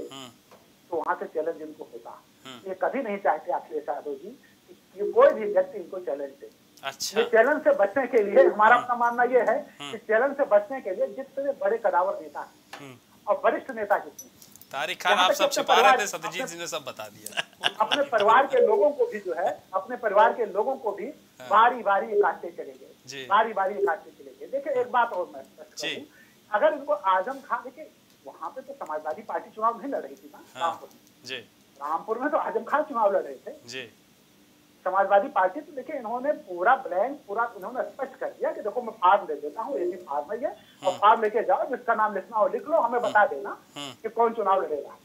तो वहां से चैलेंज इनको होता। ये कभी नहीं चाहते अखिलेश यादव जी कि कोई भी व्यक्ति इनको चैलेंज दे।
अच्छा।
ये चैलेंज से बचने के लिए हमारा अपना मानना ये है कि चैलेंज से बचने के लिए जितने बड़े कदावर नेता और वरिष्ठ नेता जितने,
तारिक खान आप सब छिपा रहे थे, सत्यजीत जी ने सब बता दिया।
अपने परिवार के लोगों को भी जो है, अपने परिवार के लोगों को भी बारी बारी काटते चले गए, बारी बारी काटते चले गए। देखिए एक बात और मैं स्पष्ट करूं, अगर इनको आजम खान, देखिए वहां पे तो समाजवादी पार्टी चुनाव नहीं लड़ रही थी ना, रामपुर में। रामपुर में तो आजम खान चुनाव लड़ रहे थे, समाजवादी पार्टी। तो देखिए इन्होंने पूरा ब्लैंक, पूरा इन्होंने स्पष्ट कर दिया कि देखो मैं फार्म दे देता हूँ, ये फार्म है, और फार्म लेके जाओ, जिसका नाम लिखना हो लिख लो, हमें बता देना कि कौन चुनाव लड़ेगा।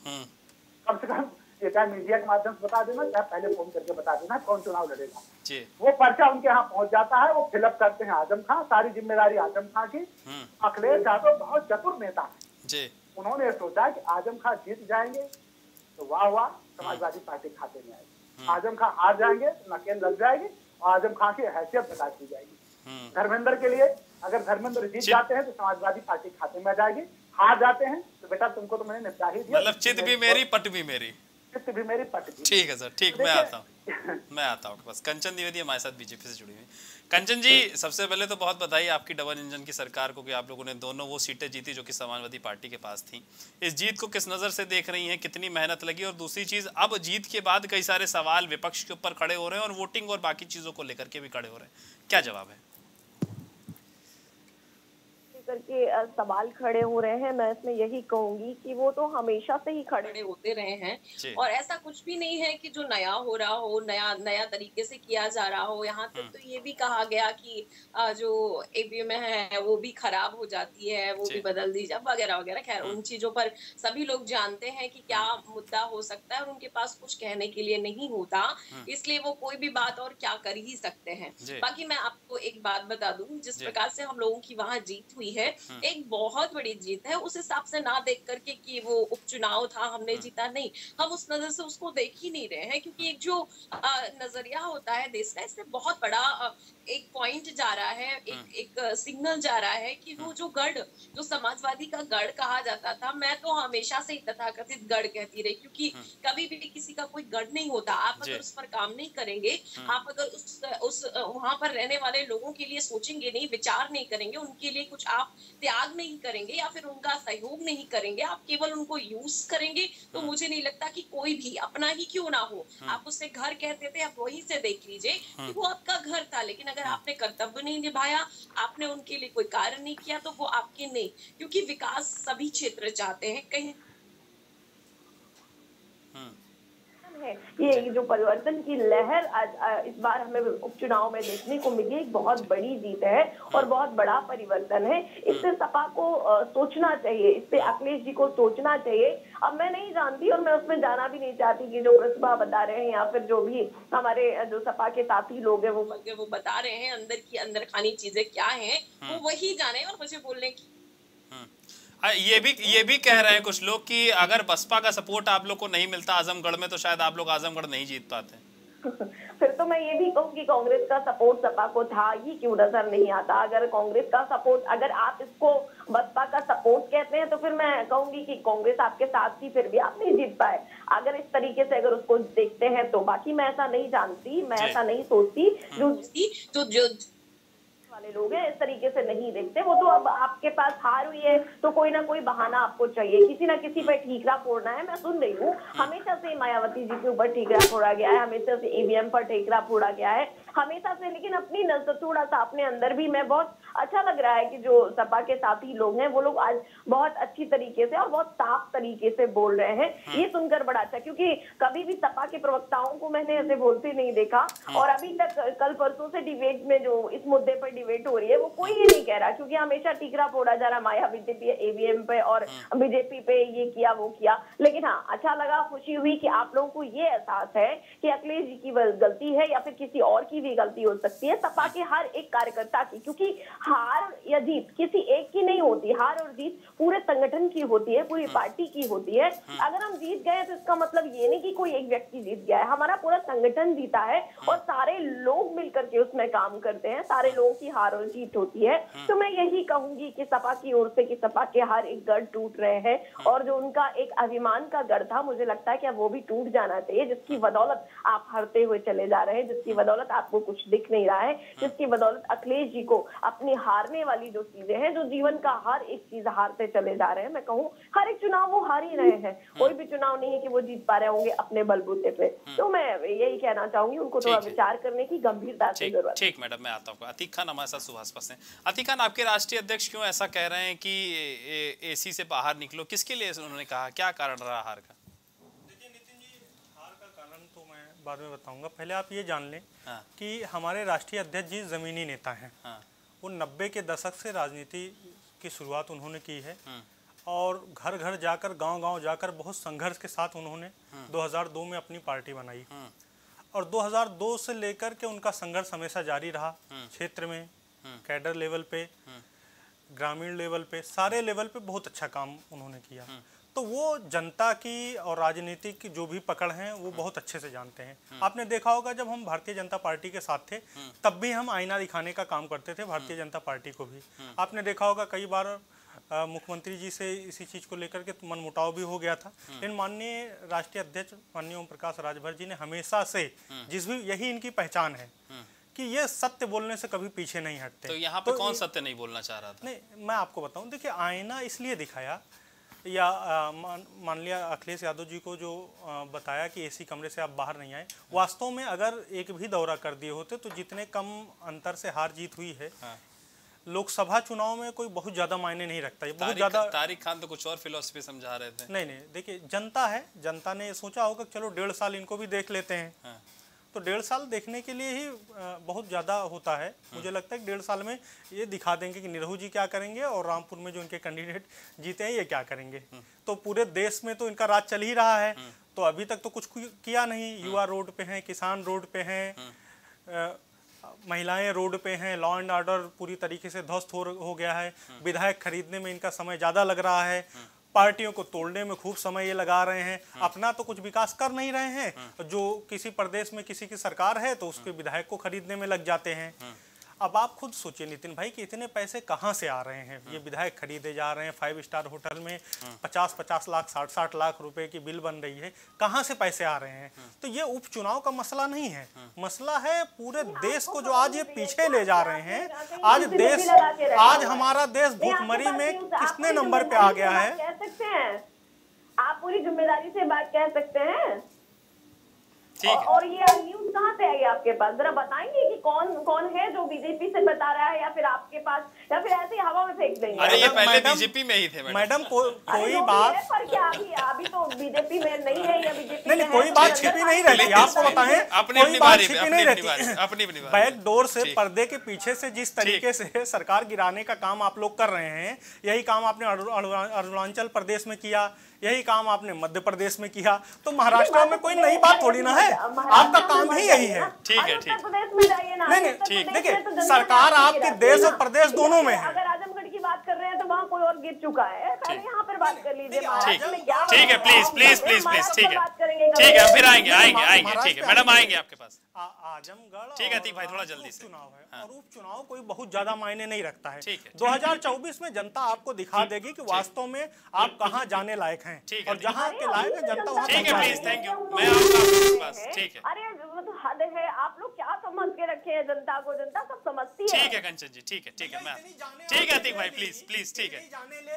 कम से कम ये चाहे मीडिया के माध्यम से बता देना, चाहे पहले फोन करके बता देना कौन चुनाव लड़ेगा। वो पर्चा उनके यहाँ पहुंच जाता है, वो फिलअप करते हैं आजम खान, सारी जिम्मेदारी आजम खान की। अखिलेश यादव बहुत चतुर नेता है, उन्होंने सोचा कि आजम खान जीत जाएंगे तो वाह वाह, समाजवादी पार्टी खाते में आएगी। आजम खान हार जाएंगे तो नकेल लग जाएगी और आजम खान की हैसियत बता दी जाएगी। धर्मेंद्र के लिए, अगर धर्मेंद्र जीत जाते हैं तो समाजवादी पार्टी खाते में आ जाएगी, हार जाते हैं तो बेटा तुमको तो मैंने निपटा ही दिया,
मतलब चित भी मेरी, पट भी मेरी,
चित भी मेरी, पट भी।
ठीक है सर, ठीक, मैं आता हूँ मैं आता हूँ बस। कंचन द्विवेदी हमारे साथ बीजेपी से जुड़ी हुई। कंचन जी, सबसे पहले तो बहुत बधाई आपकी डबल इंजन की सरकार को कि आप लोगों ने दोनों वो सीटें जीती जो कि समाजवादी पार्टी के पास थी। इस जीत को किस नज़र से देख रही हैं, कितनी मेहनत लगी? और दूसरी चीज़, अब जीत के बाद कई सारे सवाल विपक्ष के ऊपर खड़े हो रहे हैं और वोटिंग और बाकी चीज़ों को लेकर के भी खड़े हो रहे हैं, क्या जवाब है?
करके सवाल खड़े हो रहे हैं, मैं इसमें यही कहूंगी कि वो तो हमेशा से ही खड़े
होते रहे हैं और ऐसा कुछ भी नहीं है कि जो नया हो रहा हो, नया नया तरीके से किया जा रहा हो। यहाँ तक तो ये भी कहा गया कि जो ईवीएम है वो भी खराब हो जाती है, वो भी बदल दी जाए वगैरह वगैरह। खैर उन चीजों पर सभी लोग जानते हैं कि क्या मुद्दा हो सकता है और उनके पास कुछ कहने के लिए नहीं होता, इसलिए वो कोई भी बात और क्या कर ही सकते हैं। बाकी मैं आपको एक बात बता दूं, जिस प्रकार से हम लोगों की वहां जीत हुई है है एक बहुत बड़ी जीत है। उस हिसाब से ना देख करके कि वो उपचुनाव था, हमने जीता, नहीं, हम उस नजर से उसको देख ही नहीं रहे हैं, क्योंकि एक जो नजरिया होता है देश का, इससे बहुत बड़ा एक पॉइंट जा रहा है, एक एक सिग्नल जा रहा है कि वो जो गढ़, जो समाजवादी का गढ़ कहा जाता था, मैं तो हमेशा से ही तथाकथित गढ़ कहती रही, क्योंकि कभी भी किसी का कोई गढ़ नहीं होता। आप अगर उस पर काम नहीं करेंगे, आप अगर उस उस वहां पर रहने वाले लोगों के लिए सोचेंगे नहीं, विचार नहीं करेंगे, उनके लिए कुछ आप त्याग नहीं करेंगे या फिर उनका सहयोग नहीं करेंगे, आप केवल उनको यूज करेंगे, तो मुझे नहीं लगता कि कोई भी, अपना ही क्यों ना हो, आप उससे घर कहते थे, आप वहीं से देख लीजिए कि वो आपका घर था, लेकिन अगर आपने कर्तव्य नहीं निभाया, आपने उनके लिए कोई कार्य नहीं किया, तो वो आपके नहीं, क्योंकि विकास सभी क्षेत्र चाहते हैं। कहीं
है ये जो परिवर्तन की लहर आज इस बार हमें उपचुनाव में देखने को मिली, एक बहुत बड़ी जीत है और बहुत बड़ा परिवर्तन है। इससे सपा को सोचना चाहिए, इससे अखिलेश जी को सोचना चाहिए। अब मैं नहीं जानती और मैं उसमें जाना भी नहीं चाहती कि जो प्रतिभा बता रहे हैं या फिर जो भी हमारे जो सपा के साथी लोग हैं वो
वो बता रहे हैं अंदर की अंदर खानी चीजें क्या हैं, वो वही जाने और मुझे बोलने की।
ये भी ये भी कह रहे हैं कुछ लोग कि अगर बसपा का सपोर्ट आप लोग को नहीं मिलता आजमगढ़ में, तो शायद आप लोग आजमगढ़ नहीं जीत पाते।
फिर तो मैं ये भी कहूँ कि कांग्रेस का सपोर्ट सपा को था, ये क्यों नजर नहीं आता? अगर कांग्रेस का सपोर्ट, अगर आप इसको बसपा का सपोर्ट कहते हैं, तो फिर मैं कहूंगी कि कांग्रेस आपके साथ थी, फिर भी आप नहीं जीत पाए। अगर इस तरीके से अगर उसको देखते हैं तो बाकी मैं ऐसा नहीं जानती, मैं ऐसा नहीं सोचती। जो
जो जो
वाले लोग हैं इस तरीके से नहीं देखते, वो तो अब आपके पास हार हुई है तो कोई ना कोई बहाना आपको चाहिए, किसी ना किसी पर ठीकरा फोड़ना है। मैं सुन रही हूँ हमेशा से मायावती जी के ऊपर ठीकरा फोड़ा गया है, हमेशा से ईवीएम पर ठीकरा फोड़ा गया है, हमेशा से, लेकिन अपनी नजर थोड़ा सा अपने अंदर भी मैं बहुत अच्छा लग रहा है कि जो सपा के साथी लोग हैं वो लोग आज बहुत अच्छी तरीके से और बहुत साफ तरीके से बोल रहे हैं। ये सुनकर बड़ा अच्छा, क्योंकि कभी भी सपा के प्रवक्ताओं को मैंने ऐसे बोलते नहीं देखा, और अभी तक कल परसों से डिबेट में जो इस मुद्दे पर डिबेट हो रही है वो कोई ये नहीं कह रहा, क्योंकि हमेशा ठीकरा फोड़ा जा रहा मायावती पे, ईवीएम पे और बीजेपी पे, ये किया वो किया। लेकिन हाँ, अच्छा लगा, खुशी हुई कि आप लोगों को ये एहसास है कि अखिलेश जी की गलती है या फिर किसी और की भी गलती हो सकती है, सपा के हर एक कार्यकर्ता की, क्योंकि हार या जीत किसी एक की नहीं होती, हार और जीत पूरे संगठन की होती है, पूरी पार्टी की होती है। अगर हम जीत गए तो इसका मतलब ये नहीं कि कोई एक व्यक्ति जीत गया है, हमारा पूरा संगठन जीता है और सारे लोग मिलकर के उसमें काम करते हैं, सारे लोगों की हार और जीत होती है। तो मैं यही कहूंगी कि सपा की ओर से कि सपा के हर एक गढ़ टूट रहे हैं, और जो उनका एक अभिमान का गढ़ था, मुझे लगता है कि अब वो भी टूट जाना चाहिए, जिसकी बदौलत आप हारते हुए चले जा रहे हैं, जिसकी बदौलत आपको कुछ दिख नहीं रहा है, जिसकी बदौलत अखिलेश जी को अपनी हारने वाली जो चीजें हैं, जो जीवन का हर एक चीज हारते चले जा रहे हैं। मैं कहूँ हर एक चुनाव वो हार ही रहे हैं, कोई भी चुनाव नहीं है कि वो जीत पा रहे होंगे अपने बलबूते पे। तो मैं यही कहना चाहूंगी, उनको थोड़ा विचार करने की गंभीरता से जरूरत है।
ठीक मैडम, मैं आता हूँ। अतीक खान हमारे साथ सुभाष से। अतीक खान, आपके राष्ट्रीय अध्यक्ष क्यों ऐसा कह रहे हैं कि एसी से बाहर निकलो? किसके लिए उन्होंने कहा, क्या कारण रहा हार का?
देखिए नितिन जी, हार का कारण तो मैं बाद में बताऊंगा, पहले आप ये जान लें हाँ। कि हमारे राष्ट्रीय अध्यक्ष जी जमीनी नेता हैं। हाँ। वो नब्बे के दशक से राजनीति की शुरुआत उन्होंने की है, और घर घर जाकर, गांव गांव जाकर बहुत संघर्ष के साथ उन्होंने दो हज़ार दो में अपनी पार्टी बनाई, और दो हज़ार दो से लेकर के उनका संघर्ष हमेशा जारी रहा। क्षेत्र में, कैडर लेवल पे, ग्रामीण लेवल पे, सारे लेवल पे बहुत अच्छा काम उन्होंने किया। तो वो जनता की और राजनीति की जो भी पकड़ है वो बहुत अच्छे से जानते हैं। आपने देखा होगा जब हम भारतीय जनता पार्टी के साथ थे तब भी हम आईना दिखाने का काम करते थे भारतीय जनता पार्टी को भी। आपने देखा होगा कई बार मुख्यमंत्री जी से इसी चीज़ को लेकर के मनमुटाव भी हो गया था, लेकिन माननीय राष्ट्रीय अध्यक्ष माननीय ओम प्रकाश राजभर जी ने हमेशा से, जिस भी यही इनकी पहचान है कि ये सत्य बोलने से कभी पीछे नहीं हटते।
तो यहाँ पे तो कौन सत्य नहीं बोलना चाह रहा था?
नहीं, मैं आपको बताऊं, देखिए आईना इसलिए दिखाया, या मान मान लिया अखिलेश यादव जी को जो आ, बताया कि एसी कमरे से आप बाहर नहीं आए, वास्तव में अगर एक भी दौरा कर दिए होते तो जितने कम अंतर से हार जीत हुई है, हाँ। लोकसभा चुनाव में कोई बहुत ज्यादा मायने नहीं रखता है, बहुत ज्यादा।
तारिक खान तो कुछ और फिलॉसफी समझा रहे थे।
नहीं नहीं, देखिए जनता है, जनता ने सोचा होगा चलो डेढ़ साल इनको भी देख लेते हैं, हाँ। तो डेढ़ साल देखने के लिए ही बहुत ज़्यादा होता है। मुझे लगता है कि डेढ़ साल में ये दिखा देंगे कि निरहू जी क्या करेंगे और रामपुर में जो इनके कैंडिडेट जीते हैं ये क्या करेंगे। तो पूरे देश में तो इनका राज चल ही रहा है, तो अभी तक तो कुछ किया नहीं। युवा रोड पे हैं, किसान रोड पे हैं, महिलाएं रोड पे हैं, लॉ एंड ऑर्डर पूरी तरीके से ध्वस्त हो, हो गया है, विधायक खरीदने में इनका समय ज़्यादा लग रहा है, पार्टियों को तोड़ने में खूब समय ये लगा रहे हैं, अपना तो कुछ विकास कर नहीं रहे हैं। जो किसी प्रदेश में किसी की सरकार है तो उसके विधायक को खरीदने में लग जाते हैं। अब आप खुद सोचिए नितिन भाई कि इतने पैसे कहाँ से आ रहे हैं। ये विधायक खरीदे जा रहे हैं, फाइव स्टार होटल में पचास पचास लाख साठ साठ लाख रुपए की बिल बन रही है, कहाँ से पैसे आ रहे हैं। तो ये उपचुनाव का मसला नहीं है, मसला है पूरे देश को जो आज ये पीछे ले जा रहे हैं। आज देश, आज हमारा देश भूखमरी में कितने नंबर पे आ गया है।
कह सकते हैं आप, पूरी जिम्मेदारी से बात कह सकते हैं। और, और ये न्यूज कहाँ से आई आपके पास, जरा बताएंगे कि कौन कौन है जो बीजेपी से बता रहा है, या फिर आपके पास, या फिर ऐसे ही हवा में फेंक देंगे।
अरे ये पहले बीजेपी में ही थे
मैडम, को, कोई बात
पर क्या अभी अभी तो बीजेपी में नहीं है या बीजेपी
नहीं, कोई बात छिपी नहीं रहती। आपको बताएं, कोई बात छिपी नहीं रहती। बैक डोर से, पर्दे के पीछे से जिस तरीके से सरकार गिराने का काम आप लोग कर रहे हैं, यही काम आपने अरुणाचल प्रदेश में किया, यही काम आपने मध्य प्रदेश में किया, तो महाराष्ट्र में कोई नई बात थोड़ी ना है। आपका काम ही यही है।
ठीक है, ठीक
नहीं नहीं ठीक, देखिए सरकार आपके देश और प्रदेश दोनों में है।
अगर आजमगढ़ की बात कर रहे हैं तो वहाँ कोई और गिर चुका है, पहले यहाँ पर बात कर लीजिए।
ठीक है, प्लीज प्लीज प्लीज प्लीज ठीक है, ठीक है, फिर आएंगे आएंगे आएंगे ठीक है मैडम, आएंगे आपके पास।
आजमगढ़
ठीक है, ठीक भाई, थोड़ा जल्दी से।
चुनाव है और उपचुनाव कोई बहुत ज्यादा मायने नहीं रखता है। दो हज़ार चौबीस में जनता आपको दिखा देगी कि वास्तव में आप कहाँ जाने लायक हैं, और जहाँ के लायक है जनता वहाँ।
ठीक है, प्लीज, थैंक यू, मैं आऊंगा आपके पास। ठीक है,
अरे तो हद है, आप लोग क्या समझ के रखे हैं जनता को, जनता सब समझती है।
ठीक है कंचन जी, ठीक है, ठीक है, मैं ठीक है अतीक भाई, प्लीज प्लीज, ठीक है,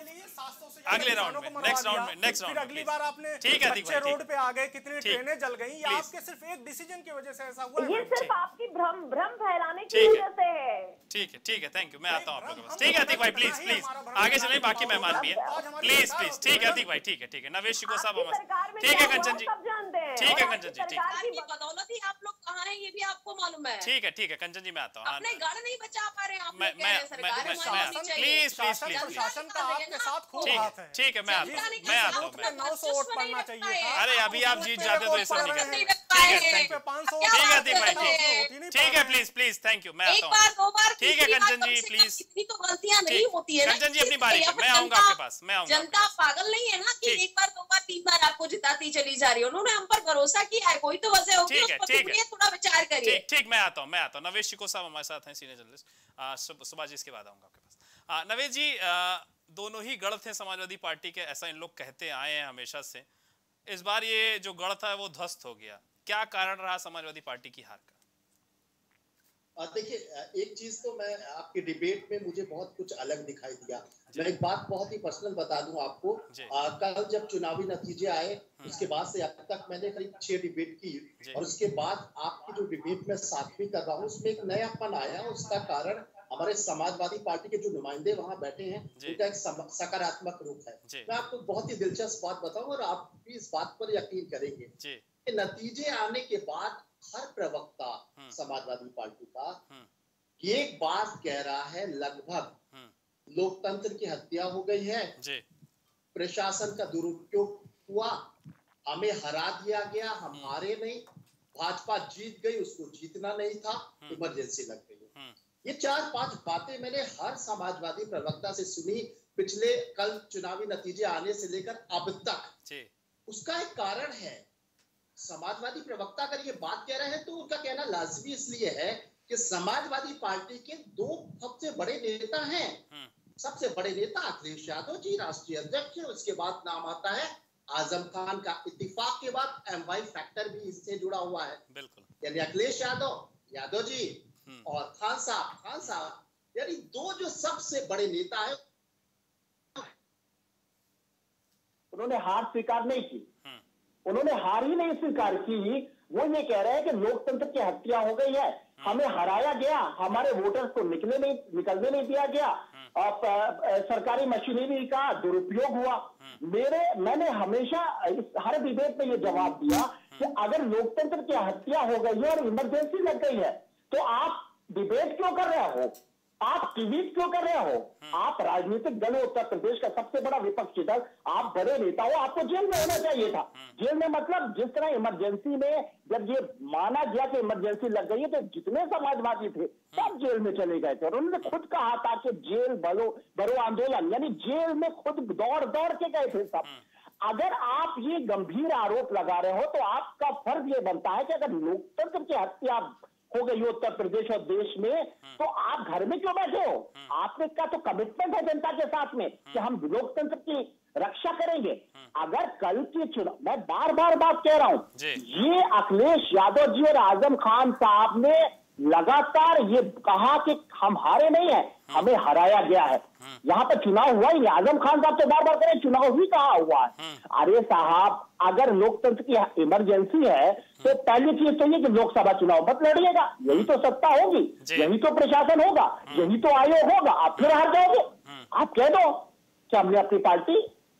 अगले राउंड में, नेक्स्ट राउंड में, नेक्स्ट राउंड में
अगली बार आपने
ठीक है अतीक भाई,
रोड पे आ गए, कितनी ट्रेनें जल गई, ये आपके सिर्फ एक डिसीजन की वजह से ऐसा हुआ।
ये सिर्फ आपकी भ्रम भ्रम फैलाने की वजह से है।
ठीक है, ठीक है, थैंक यू, मैं आता हूँ आप लोगों के पास। ठीक है अतीक भाई, प्लीज प्लीज आगे चलिए, बाकी मेहमान भी है, प्लीज प्लीज। ठीक है अतीक भाई, ठीक है, ठीक है, नवेश शिको साहब हमारे। ठीक है कंचन जी, ठीक है कंचन जी, ठीक है,
बदौलत ही आप लोग कहाँ हैं ये भी आपको मालूम है।
ठीक है, ठीक है कंचन जी, मैं आता हूँ।
अपने गढ़ नहीं बचा पा रहे हैं आप,
मैं मैं प्लीज प्लीज प्लीज
शासन का आपके साथ खूब हाथ है।
ठीक है, मैं आता हूँ, मैं आता हूँ।
नौ सौ वोट पड़ना चाहिए था।
अरे अभी आप जीत जाते तो ये सब नहीं करते। ठीक है,
पाँच सौ
ठीक है अतीक भाई, ठीक है, प्लीज प्लीज, थैंक यू, मैं आता हूँ।
एक बार दो बार
ठीक है कंचन जी, प्लीज,
इतनी तो गलतियां नहीं होती है।
कंचन जी अपनी बारी, मैं आऊंगा आपके पास, मैं आऊंगा।
जनता पागल नहीं है ना कि एक बार दो बार तीन बार आपको जिताती चली जा रही है। उन्होंने हम पर भरोसा किया है, कोई तो वजह होगी,
ठीक है, ठीक है,
थोड़ा विचार करिए।
ठीक ठीक, मैं आता हूँ, मैं आता हूँ। नवेश शिको साहब हमारे साथ हैं, सीनियर जर्नलिस्ट। सुबह जी, इसके बाद आऊंगा आपके पास। नवेश जी, दोनों ही गढ़ थे समाजवादी पार्टी के, ऐसा इन लोग कहते आए हैं हमेशा से। इस बार ये जो गढ़ था वो ध्वस्त हो गया, क्या कारण रहा समाजवादी पार्टी की हार का?
देखिए, एक चीज तो मैं आपके डिबेट में मुझे बहुत कुछ अलग दिखाई दिया। मैं एक बात बहुत ही पर्सनल बता दूं आपको। आ, कल जब चुनावी नतीजे आए उसके बाद से अब तक मैंने करीब छह डिबेट की, और उसके बाद आपकी जो डिबेट में सातवीं कर रहा हूँ उसमें एक नयापन आया। उसका कारण हमारे समाजवादी पार्टी के जो नुमाइंदे वहां बैठे हैं उनका एक सकारात्मक रूप है। मैं आपको बहुत ही दिलचस्प बात बताऊं और आप भी इस बात पर यकीन करेंगे। नतीजे आने के बाद हर प्रवक्ता समाजवादी पार्टी का एक बात कह रहा है, लगभग लोकतंत्र की हत्या हो गई है, प्रशासन का दुरुपयोग हुआ, हमें हरा दिया गया, हम हारे नहीं, भाजपा जीत गई, उसको जीतना नहीं था, इमरजेंसी लग गई। ये चार पांच बातें मैंने हर समाजवादी प्रवक्ता से सुनी पिछले कल चुनावी नतीजे आने से लेकर अब तक। उसका एक कारण है, समाजवादी प्रवक्ता अगर ये बात कह रहे हैं तो उनका कहना लाजमी इसलिए है कि समाजवादी पार्टी के दो सबसे बड़े नेता हैं। सबसे बड़े नेता अखिलेश यादव जी राष्ट्रीय अध्यक्ष, उसके बाद नाम आता है आजम खान का। इत्तेफाक के बाद एम वाई फैक्टर भी इससे जुड़ा हुआ है, बिल्कुल, यानी अखिलेश यादव यादव जी और खान साहब खान साहब यानी दो जो सबसे बड़े नेता है।
उन्होंने हार स्वीकार नहीं की, उन्होंने हार ही नहीं स्वीकार की। वो ये कह रहे हैं कि लोकतंत्र की हत्या हो गई है, हमें हराया गया, हमारे वोटर्स को निकले नहीं निकलने नहीं दिया गया, आप, सरकारी मशीनरी का दुरुपयोग हुआ। मेरे मैंने हमेशा इस हर डिबेट में ये जवाब दिया कि अगर लोकतंत्र की हत्या हो गई है और इमरजेंसी लग गई है तो आप डिबेट क्यों कर रहे हो?
आप ट्वीट क्यों कर रहे हो? आप राजनीतिक दल हो, उत्तर प्रदेश का सबसे बड़ा विपक्षी दल, आप बड़े नेता हो, आपको जेल में होना चाहिए था। जेल में मतलब जिस तरह इमरजेंसी में जब ये माना गया कि इमरजेंसी लग गई है तो जितने समाजवादी थे सब जेल में चले गए थे और उन्होंने खुद कहा था कि जेल भरो भरो आंदोलन, यानी जेल में खुद दौड़ दौड़ के गए थे सब। अगर आप ये गंभीर आरोप लगा रहे हो तो आपका फर्ज ये बनता है कि अगर लोकतंत्र की हत्या हो गई हो उत्तर प्रदेश और देश में तो आप घर में क्यों बैठे हो? आपने का तो कमिटमेंट है जनता के साथ में कि हम लोकतंत्र की रक्षा करेंगे। अगर कल के चुनाव, मैं बार बार बात कह रहा हूं, ये अखिलेश यादव जी और आजम खान साहब ने लगातार ये कहा कि हम हारे नहीं है, हमें हराया गया है। यहाँ पर चुनाव हुआ ही नहीं। आजम खान साहब तो बार बार करें चुनाव ही कहा हुआ है। अरे साहब, अगर लोकतंत्र की इमरजेंसी है तो पहली चीज तो ये कि लोकसभा चुनाव मत लड़िएगा, यही तो सत्ता होगी, यही तो प्रशासन होगा, यही तो आयोग होगा, आप फिर हार जाओगे। आप कह दो कि हमने अपनी पार्टी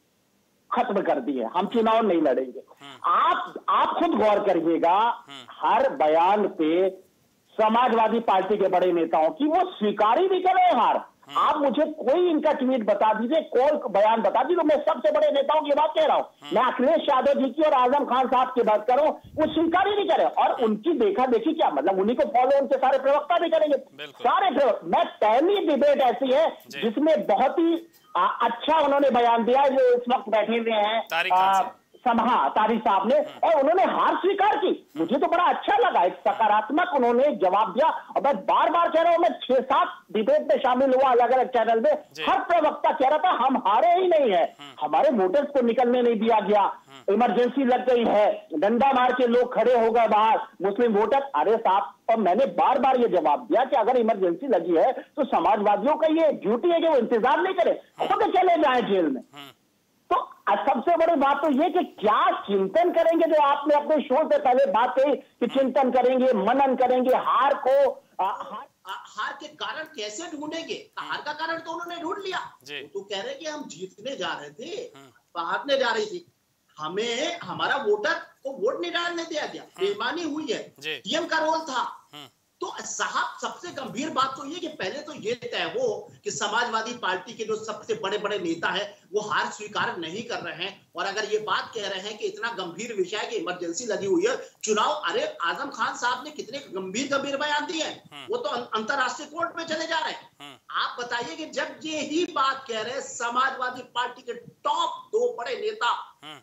खत्म कर दी है, हम चुनाव नहीं लड़ेंगे। आप आप खुद गौर करिएगा, हर बयान पे समाजवादी पार्टी के बड़े नेताओं की वो स्वीकार ही नहीं कर रहे हार। आप मुझे कोई इनका ट्वीट बता दीजिए, कोई बयान बता दीजिए, मैं सबसे बड़े नेताओं की बात कह रहा हूं, मैं अखिलेश यादव जी की और आजम खान साहब की बात कर रहा हूं, वो स्वीकार ही नहीं करे। और उनकी देखा देखी क्या मतलब, उन्हीं को फॉलो उनके सारे प्रवक्ता भी करेंगे, सारे प्रवक्ता। मैं पहली डिबेट ऐसी है जिसमें बहुत ही आ, अच्छा उन्होंने बयान दिया, जो इस वक्त बैठे हुए हैं समहा तारिक साहब ने, और उन्होंने हार स्वीकार की। मुझे तो बड़ा अच्छा लगा, एक सकारात्मक उन्होंने जवाब दिया। और मैं बार बार कह रहा हूं, मैं छह सात डिबेट में शामिल हुआ अलग अलग चैनल में, हर प्रवक्ता कह रहा था हम हारे ही नहीं है, हमारे वोटर्स को निकलने नहीं दिया गया, इमरजेंसी लग गई है, डंडा मार के लोग खड़े हो गए बाहर, मुस्लिम वोटर। अरे साहब, और मैंने बार बार ये जवाब दिया कि अगर इमरजेंसी लगी है तो समाजवादियों का ये ड्यूटी है कि वो इंतजार नहीं करे, खुद चले जाए जेल में। तो सबसे बड़ी बात तो ये कि क्या चिंतन करेंगे, जो आपने अपने शो से पहले बात कही कि चिंतन करेंगे, मनन करेंगे, हार को आ, हार,
आ, हार के कारण कैसे ढूंढेंगे? हार का कारण तो उन्होंने ढूंढ लिया। तो कह रहे कि हम जीतने जा रहे थे, हारने जा रही थी, हमें हमारा वोटर को वोट नहीं डालने दिया गया, बेईमानी हुई है, डीएम का रोल था। तो साहब, सबसे गंभीर बात तो ये कि पहले तो ये तय हो कि समाजवादी पार्टी के जो सबसे बड़े बड़े नेता हैं वो हार स्वीकार नहीं कर रहे हैं। और अगर ये बात कह रहे हैं कि इतना गंभीर विषय है कि इमरजेंसी लगी हुई है चुनाव, अरे आजम खान साहब ने कितने गंभीर गंभीर बयान दिए हैं, वो तो अंतरराष्ट्रीय कोर्ट में चले जा रहे हैं। आप बताइए कि जब ये ही बात कह रहे हैं समाजवादी पार्टी के टॉप दो बड़े नेता,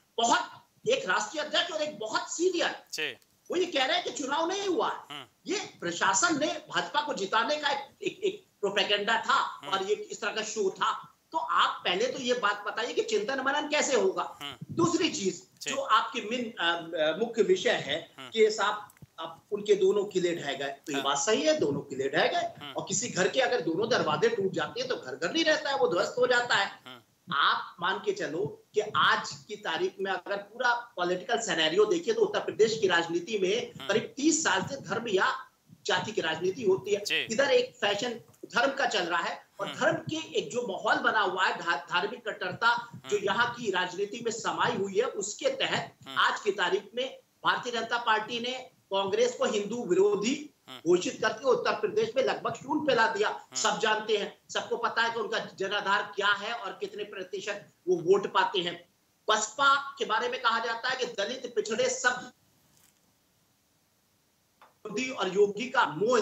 बहुत एक राष्ट्रीय अध्यक्ष और एक बहुत सीनियर, वो ये कह रहे हैं कि चुनाव नहीं हुआ, ये प्रशासन ने भाजपा को जिताने का एक, एक, एक प्रोपेगेंडा था और ये इस तरह का शो था। तो आप पहले तो ये बात बताइए कि चिंतन मनन कैसे होगा। दूसरी चीज जो आपकी मेन मुख्य विषय है कि साहब अब उनके दोनों किले ढह गए, तो ये बात सही है, दोनों किले ढह गए। और किसी घर के अगर दोनों दरवाजे टूट जाते हैं तो घर घर नहीं रहता है, वो ध्वस्त हो जाता है। आप मान के चलो कि आज की तारीख में अगर पूरा पॉलिटिकल सिनेरियो देखिए तो उत्तर प्रदेश की राजनीति में करीब तीस साल से धर्म या जाति की राजनीति होती है। इधर एक फैशन धर्म का चल रहा है और धर्म के एक जो माहौल बना हुआ है, धार्मिक कट्टरता जो यहाँ की राजनीति में समाई हुई है, उसके तहत आज की तारीख में भारतीय जनता पार्टी ने कांग्रेस को हिंदू विरोधी घोषित करके उत्तर प्रदेश में लगभग शून्य फैला दिया। सब जानते हैं, सबको पता है कि उनका जनाधार क्या है और कितने प्रतिशत वो वोट पाते हैं। बसपा के बारे में कहा जाता है कि दलित पिछड़े सब मोदी और योगी का मोह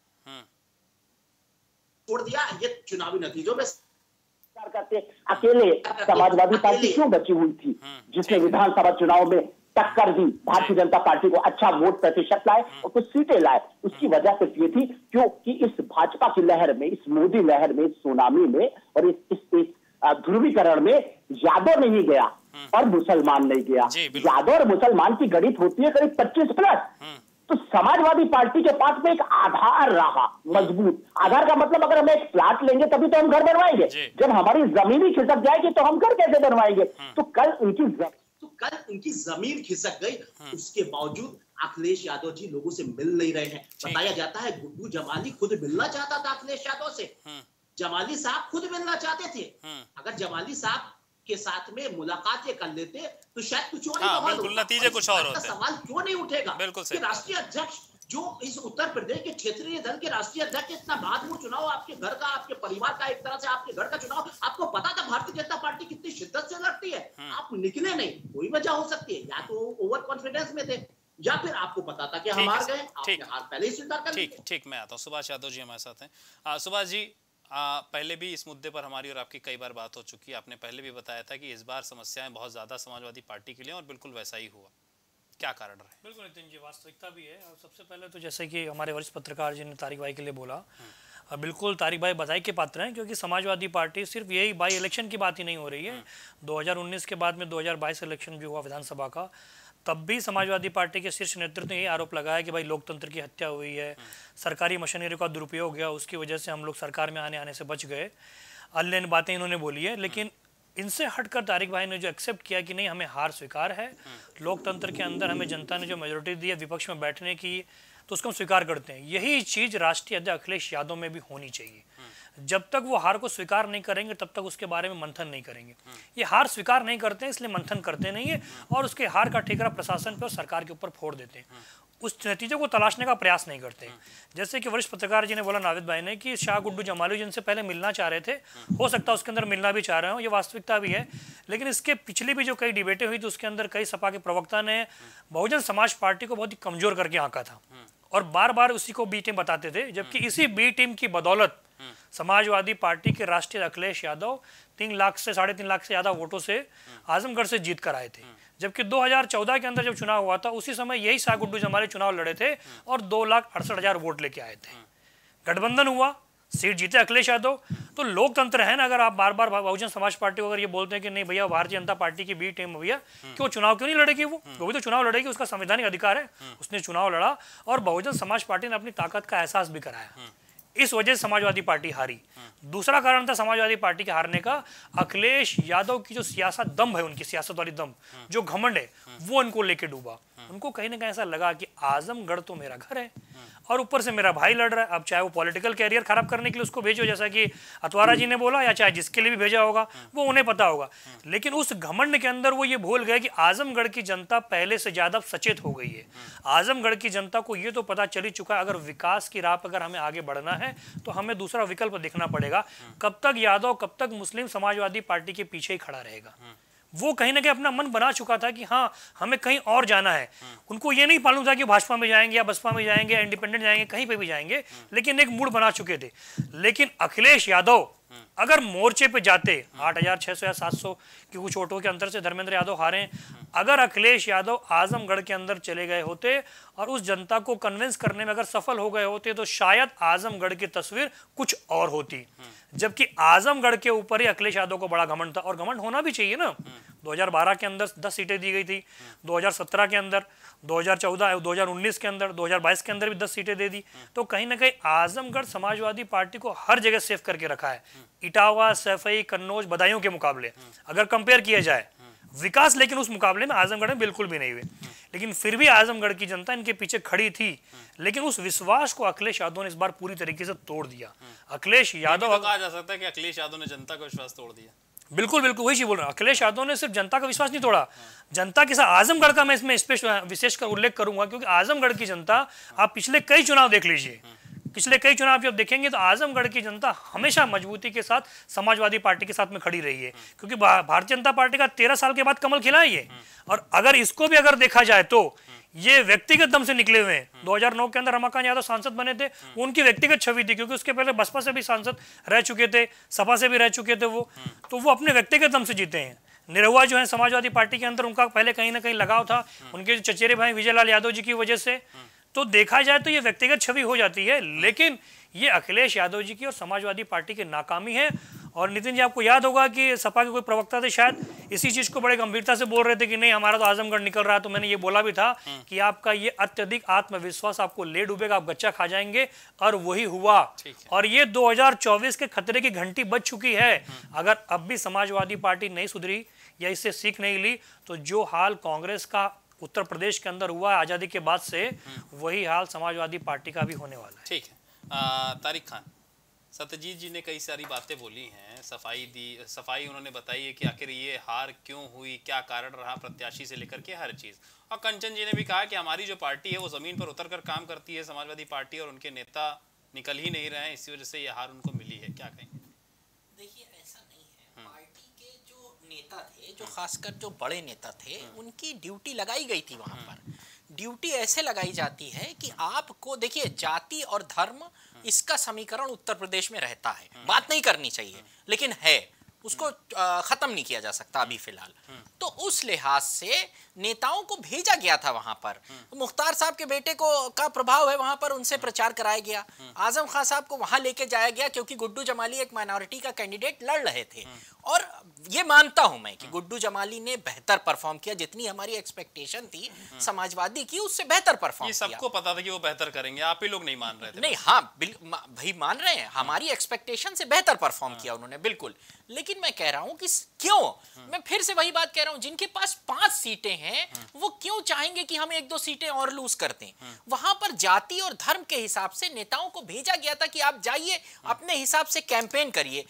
छोड़ दिया। ये चुनावी नतीजों में
करते अकेले समाजवादी पार्टी क्यों बची हुई थी, जिसने विधानसभा चुनाव में टक्कर दी, भारतीय जनता पार्टी को अच्छा वोट प्रतिशत लाए और कुछ सीटें लाए। उसकी वजह सिर्फ ये थी क्योंकि इस भाजपा की लहर में, इस मोदी लहर में, इस सुनामी में और इस, इस, इस ध्रुवीकरण में यादव नहीं गया और मुसलमान नहीं गया। यादव और मुसलमान की गणित होती है करीब पच्चीस प्लस। तो समाजवादी पार्टी के पास में एक आधार रहा, मजबूत आधार का मतलब अगर हम एक प्लाट लेंगे तभी तो हम घर बनवाएंगे, जब हमारी जमीन ही खिसक जाएगी तो हम घर कैसे बनवाएंगे। तो कल उनकी
तो कल उनकी जमीन खिसक गई, उसके बावजूद अखिलेश यादव जी लोगों से मिल नहीं रहे हैं। बताया जाता है गुड्डू जमाली खुद मिलना चाहता था अखिलेश यादव से, जमाली साहब खुद मिलना चाहते थे। अगर जमाली साहब के साथ में मुलाकात ये कर लेते तो शायद कुछ और
हाँ, बिल्कुल नतीजे कुछ और होते।
सवाल क्यों नहीं उठेगा
बिल्कुल
कि राष्ट्रीय अध्यक्ष जो इस उत्तर प्रदेश के क्षेत्रीय दल के राष्ट्रीय अध्यक्ष, इतना बहादुर चुनाव, आपके घर का, आपके परिवार का, एक तरह से आपके घर का चुनाव, आपको पता था भारतीय जनता पार्टी कितनी शिद्दत से लड़ती है, आप निकले नहीं। कोई वजह हो सकती है, या तो ओवर कॉन्फिडेंस में थे, या फिर आपको पता था कि हम हार गए, आपने हार पहले ही स्वीकार कर ली।
ठीक ठीक मैं आता हूँ। सुभाष यादव जी हमारे साथ हैं। सुभाष जी, आ, पहले भी इस मुद्दे पर हमारी और आपकी कई बार बात हो चुकी है। आपने पहले भी बताया था कि इस बार समस्याएं बहुत ज्यादा समाजवादी पार्टी के लिए, और बिल्कुल वैसा ही हुआ। क्या कारण रहे?
बिल्कुल नितिन जी, वास्तविकता भी है। और सबसे पहले तो जैसे कि हमारे वरिष्ठ पत्रकार जी ने तारिक भाई के लिए बोला, बिल्कुल तारिक भाई बधाई के पात्र हैं, क्योंकि समाजवादी पार्टी सिर्फ यही बाई इलेक्शन की बात ही नहीं हो रही है। दो हज़ार उन्नीस के बाद में दो हज़ार बाईस इलेक्शन जो हुआ विधानसभा का, तब भी समाजवादी पार्टी के शीर्ष नेतृत्व ने यही आरोप लगाया कि भाई लोकतंत्र की हत्या हुई है, सरकारी मशीनरी का दुरुपयोग गया, उसकी वजह से हम लोग सरकार में आने आने से बच गए। अन्य बातें इन्होंने बोली है, लेकिन इनसे हटकर तारिक भाई ने जो एक्सेप्ट किया कि नहीं, हमें हार स्वीकार है, लोकतंत्र के अंदर हमें जनता ने जो मेजोरिटी दी है विपक्ष में बैठने की, तो उसको हम स्वीकार करते हैं। यही चीज़ राष्ट्रीय अध्यक्ष अखिलेश यादव में भी होनी चाहिए। जब तक वो हार को स्वीकार नहीं करेंगे तब तक उसके बारे में मंथन नहीं करेंगे। ये हार स्वीकार नहीं करते हैं, इसलिए मंथन करते नहीं है, और उसके हार का ठेकरा प्रशासन पे और सरकार के ऊपर फोड़ देते हैं। उस नतीजे को तलाशने का प्रयास नहीं करते। जैसे कि वरिष्ठ पत्रकार जी ने बोला, नाविद भाई ने, कि शाह गुड्डू जमाली जिनसे पहले मिलना चाह रहे थे, हो सकता है उसके अंदर मिलना भी चाह रहे हो, ये वास्तविकता भी है। लेकिन इसके पिछली भी जो कई डिबेटें हुई तो उसके अंदर कई सपा के प्रवक्ता ने बहुजन समाज पार्टी को बहुत ही कमजोर करके आंका था, और बार बार उसी को बी टीम बताते थे। जबकि इसी बी टीम की बदौलत समाजवादी पार्टी के राष्ट्रीय अखिलेश यादव तीन लाख से साढ़े तीन लाख से ज्यादा वोटों से आजमगढ़ से जीत कर आए थे। जबकि दो हज़ार चौदह के अंदर जब चुनाव हुआ था, उसी समय यही शाह गुड्डू जमाली चुनाव लड़े थे और दो लाख अड़सठ हजार वोट लेके आए थे। गठबंधन हुआ, सीट जीते अखिलेश यादव। तो लोकतंत्र है ना, अगर आप बार बार बहुजन समाज पार्टी को अगर ये बोलते हैं कि नहीं भैया भारतीय जनता पार्टी की बी टीम भैया, क्यों चुनाव क्यों नहीं लड़ेगी? वो वो भी तो चुनाव लड़ेगी, उसका संवैधानिक अधिकार है, उसने चुनाव लड़ा और बहुजन समाज पार्टी ने अपनी ताकत का एहसास भी कराया। इस वजह से समाजवादी पार्टी हारी। दूसरा कारण था समाजवादी पार्टी के हारने का, अखिलेश यादव की जो सियासत दम है, उनकी सियासत वाली दम, जो घमंड है, वो उनको लेके डूबा। उनको कहीं ना कहीं ऐसा लगा कि आजमगढ़ तो मेरा घर है और ऊपर से मेरा भाई लड़ रहा है। अब चाहे वो पॉलिटिकल कैरियर खराब करने के लिए उसको भेजो, जैसा कि अतवारा जी ने बोला, या चाहे जिसके लिए भी भेजा होगा वो उन्हें पता होगा। लेकिन उस घमंड के अंदर वो ये भूल गए कि आजमगढ़ की जनता पहले से ज्यादा सचेत हो गई है। आजमगढ़ की जनता को ये तो पता चल ही चुका है, अगर विकास की राह पर अगर हमें आगे बढ़ना है तो हमें दूसरा विकल्प देखना पड़ेगा। कब तक यादव, कब तक मुस्लिम समाजवादी पार्टी के पीछे ही खड़ा रहेगा? वो कहीं ना कहीं अपना मन बना चुका था कि हाँ हमें कहीं और जाना है। उनको ये नहीं मालूम था कि भाजपा में जाएंगे या बसपा में जाएंगे या इंडिपेंडेंट जाएंगे, कहीं पे भी जाएंगे, लेकिन एक मूड बना चुके थे। लेकिन अखिलेश यादव अगर मोर्चे पे जाते, आठ हजार छह सौ या सात सौ की कुछ वोटों के अंतर से धर्मेंद्र यादव हारे, अगर अखिलेश यादव आजमगढ़ के अंदर चले गए होते और उस जनता को कन्विंस करने में अगर सफल हो गए होते तो शायद आजमगढ़ की तस्वीर कुछ और होती। जबकि आजमगढ़ के ऊपर ही अखिलेश यादव को बड़ा घमंड था, और घमंड होना भी चाहिए ना। दो हज़ार बारह के अंदर दस सीटें दी गई थी, दो हज़ार सत्रह के अंदर, दो हज़ार चौदह दो हज़ार उन्नीस के अंदर, दो हज़ार बाईस के अंदर भी दस सीटें दे दी। तो कहीं ना कहीं आजमगढ़ समाजवादी पार्टी को हर जगह सेफ करके रखा है। इटावा, सैफई, कन्नौज, बदायूं के मुकाबले अगर कंपेयर किया जाए विकास, लेकिन उस मुकाबले में आजमगढ़ में बिल्कुल भी नहीं हुए। लेकिन फिर भी आजमगढ़ की जनता इनके पीछे खड़ी थी। लेकिन उस विश्वास को अखिलेश यादव ने इस बार पूरी तरीके से तोड़ दिया। अखिलेश यादव,
कहा जा सकता है कि अखिलेश यादव ने जनता का विश्वास तोड़ दिया।
बिल्कुल बिल्कुल वही चीज बोल रहा हूँ। अखिलेश यादव ने सिर्फ जनता का विश्वास नहीं तोड़ा, जनता के साथ आजमगढ़ का मैं इसमें विशेषकर उल्लेख करूंगा, क्योंकि आजमगढ़ की जनता, आप पिछले कई चुनाव देख लीजिए, पिछले कई चुनाव जब देखेंगे तो आजमगढ़ की जनता हमेशा मजबूती के साथ समाजवादी पार्टी के साथ में खड़ी रही है। क्योंकि भारतीय जनता पार्टी का तेरह साल के बाद कमल खिला है ये, और अगर इसको भी अगर देखा जाए तो ये व्यक्तिगत दम से निकले हुए हैं। दो हज़ार नौ के अंदर रमाकांत यादव सांसद बने थे, उनकी व्यक्तिगत छवि थी, क्योंकि उसके पहले बसपा से भी सांसद रह चुके थे, सपा से भी रह चुके थे वो, तो वो अपने व्यक्तिगत दम से जीते हैं। निरहुआ जो है समाजवादी पार्टी के अंदर, उनका पहले कहीं ना कहीं लगाव था उनके चचेरे भाई विजय लाल यादव जी की वजह से। तो देखा जाए तो ये व्यक्तिगत छवि हो जाती है, लेकिन ये अखिलेश यादव जी की और समाजवादी पार्टी की नाकामी है। और नितिन जी, आपको याद होगा कि सपा के कोई प्रवक्ता थे शायद, इसी चीज को बड़े गंभीरता से बोल रहे थे कि नहीं हमारा तो आजमगढ़ निकल रहा है। तो मैंने ये बोला भी था कि आपका ये अत्यधिक आत्मविश्वास आपको ले डूबेगा, आप गच्चा खा जाएंगे, और वही हुआ। और ये दो हज़ार चौबीस के खतरे की घंटी बज चुकी है। अगर अब भी समाजवादी पार्टी नहीं सुधरी या इससे सीख नहीं ली तो जो हाल कांग्रेस का उत्तर प्रदेश के अंदर हुआ आजादी के बाद से, वही हाल समाजवादी पार्टी का भी होने वाला है।
ठीक है, तारिक खान, सत्यजीत जी ने कई सारी बातें बोली हैं, सफाई दी, सफाई उन्होंने बताई है कि आखिर ये हार क्यों हुई, क्या कारण रहा प्रत्याशी से लेकर के हर चीज। और कंचन जी ने भी कहा कि हमारी जो पार्टी है वो जमीन पर उतर कर काम करती है, समाजवादी पार्टी, और उनके नेता निकल ही नहीं रहे हैं, इसी वजह से ये हार उनको मिली है। क्या कहेंगे?
देखिए ऐसा नहीं है, पार्टी के जो नेता थे, जो खासकर जो बड़े नेता थे, उनकी ड्यूटी लगाई गई थी वहां पर। ड्यूटी ऐसे लगाई जाती है कि आपको देखिए जाति और धर्म इसका समीकरण उत्तर प्रदेश में रहता है, बात नहीं करनी चाहिए लेकिन है, उसको खत्म नहीं किया जा सकता अभी फिलहाल। तो उस लिहाज से नेताओं को भेजा गया था वहां पर। मुख्तार साहब के बेटे को का प्रभाव है वहां पर, उनसे प्रचार कराया गया। आजम खान साहब को वहां लेके जाया गया क्योंकि गुड्डू जमाली एक माइनॉरिटी का कैंडिडेट लड़ रहे थे। और ये मानता हूं मैं कि गुड्डू जमाली ने बेहतर परफॉर्म किया, जितनी हमारी एक्सपेक्टेशन थी समाजवादी की उससे बेहतर परफॉर्म किया।
सबको पता था कि वो बेहतर करेंगे, आप ही लोग नहीं मान रहे थे।
नहीं, हाँ भाई मान रहे हैं, हमारी एक्सपेक्टेशन से बेहतर परफॉर्म किया उन्होंने, बिल्कुल। लेकिन मैं कह रहा हूं कि क्यों, मैं फिर से वही बात कह रहा हूं, जिनके पास पांच सीटें हैं वो क्यों चाहेंगे कि हम एक दो सीटें और लूज करते हैं? वहां पर जाति और धर्म के हिसाब से नेताओं को भेजा गया था कि आप जाइए अपने हिसाब से कैंपेन करिए।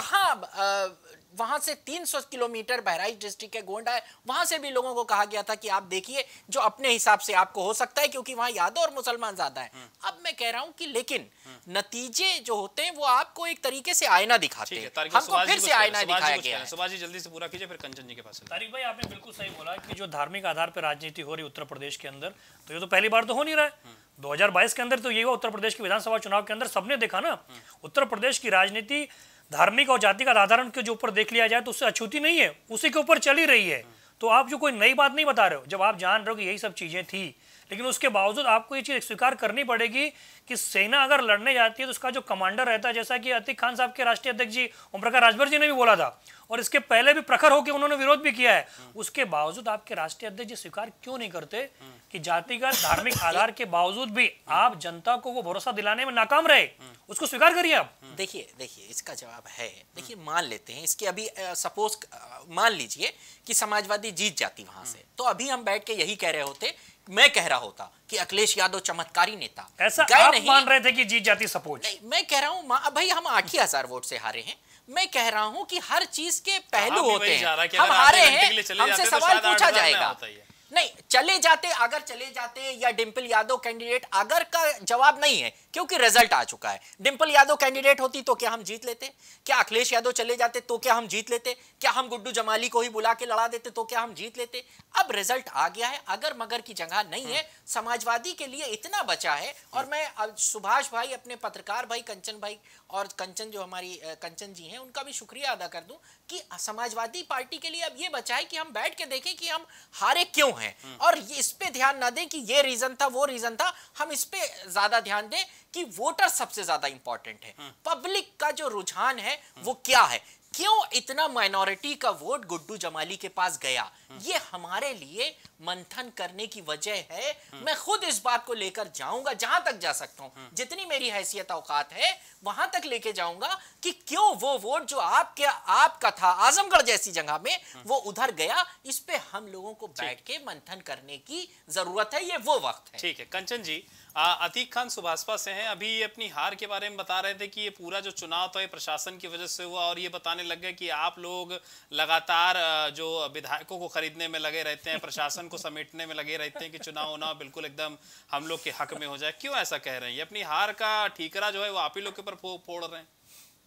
कहां वहां से तीन सौ किलोमीटर बहराइच डिस्ट्रिक्ट के गोंडा है, वहां से भी लोगों को कहा गया था कि आप देखिए जो अपने हिसाब से आपको हो सकता है, क्योंकि वहां यादव और मुसलमान ज्यादा है। अब मैं कह रहा हूं कि लेकिन नतीजे जो होते हैं वो आपको एक तरीके से आईना दिखाते हैं, हमको फिर से आईना दिखाया गया है।
सुभाष जी जल्दी से पूरा कीजिए, फिर कंचन जी के पास।
तारिक भाई आपने बिल्कुल सही बोला कि जो धार्मिक आधार पर राजनीति हो रही उत्तर प्रदेश के अंदर, तो ये तो पहली बार तो हो नहीं रहा है। दो हज़ार बाईस के अंदर तो ये हुआ, उत्तर प्रदेश के विधानसभा चुनाव के अंदर सबने देखा ना, उत्तर प्रदेश की राजनीति धार्मिक और जातिगत आधारण के जो ऊपर देख लिया जाए तो उससे अछूती नहीं है, उसी के ऊपर चली रही है। तो आप जो कोई नई बात नहीं बता रहे हो, जब आप जान रहे हो कि यही सब चीजें थी, लेकिन उसके बावजूद आपको ये चीज स्वीकार करनी पड़ेगी कि सेना अगर लड़ने जाती है तो उसका जो कमांडर रहता है, जैसा कि अतीक खान साहब के राष्ट्रीय अध्यक्ष जी ओम प्रकाश राजभर जी ने भी बोला था, और इसके पहले भी प्रखर होकर उन्होंने विरोध भी किया है, उसके बावजूद आपके राष्ट्रीय अध्यक्ष जी स्वीकार क्यों नहीं करते कि जातिगत धार्मिक आधार के बावजूद भी आप जनता को वो भरोसा दिलाने में नाकाम रहे? उसको स्वीकार करिए आप।
देखिए देखिए इसका जवाब है, देखिए मान लेते हैं इसके, अभी सपोज मान लीजिए कि समाजवादी जीत जाती वहां से, तो अभी हम बैठ के यही कह रहे होते, मैं कह रहा होता कि अखिलेश यादव चमत्कारी नेता।
ऐसा आप नहीं मान रहे थे कि जीत जाती सपोज?
नहीं, मैं कह रहा हूं भाई हम आठ ही हजार वोट से हारे हैं। मैं कह रहा हूं कि हर चीज के पहलू होते हैं, हम हारे हैं, हमसे सवाल पूछा जाएगा। नहीं चले जाते, अगर चले जाते या डिंपल यादव कैंडिडेट, अगर का जवाब नहीं है क्योंकि रिजल्ट आ चुका है। डिंपल यादव कैंडिडेट होती तो क्या हम जीत लेते? क्या अखिलेश यादव चले जाते तो क्या हम जीत लेते? क्या हम गुड्डू जमाली को ही बुला के लड़ा देते तो क्या हम जीत लेते? अब रिजल्ट आ गया है, अगर मगर की जगह नहीं है, समाजवादी के लिए इतना बचा है। और मैं सुभाष भाई, अपने पत्रकार भाई कंचन भाई और कंचन जो हमारी कंचन जी हैं, उनका भी शुक्रिया अदा कर दूं कि समाजवादी पार्टी के लिए अब ये बचा है कि हम बैठ के देखें कि हम हारे क्यों हैं, और इस पे ध्यान ना दें कि ये रीजन था वो रीजन था, हम इस पे ज्यादा ध्यान दें कि वोटर सबसे ज्यादा इंपॉर्टेंट है, पब्लिक का जो रुझान है वो क्या है, क्यों इतना माइनॉरिटी का वोट गुड्डू जमाली के पास गया, ये हमारे लिए मंथन करने की वजह है। मैं खुद इस बात को लेकर जाऊंगा, जहां तक जा सकता हूं, जितनी मेरी हैसियत औकात है वहां तक लेके जाऊंगा कि क्यों वो वोट जो आपके आपका था आजमगढ़ जैसी जगह में वो उधर गया। इस पे हम लोगों को बैठ के मंथन करने की जरूरत है, ये वो वक्त है।
ठीक है कंचन जी, अतीक खान सुभाषपा से हैं, अभी अपनी हार के बारे में बता रहे थे कि ये पूरा जो चुनाव था ये प्रशासन की वजह से हुआ, और ये बताने लग गए कि आप लोग लगातार जो विधायकों को खरीदने में लगे रहते हैं, प्रशासन को समेटने में लगे रहते हैं कि चुनाव होना बिल्कुल एकदम हम लोग के हक में हो जाए। क्यों ऐसा कह रहे हैं? ये अपनी हार का ठीकरा जो है वो आप ही लोग के ऊपर फोड़ रहे हैं।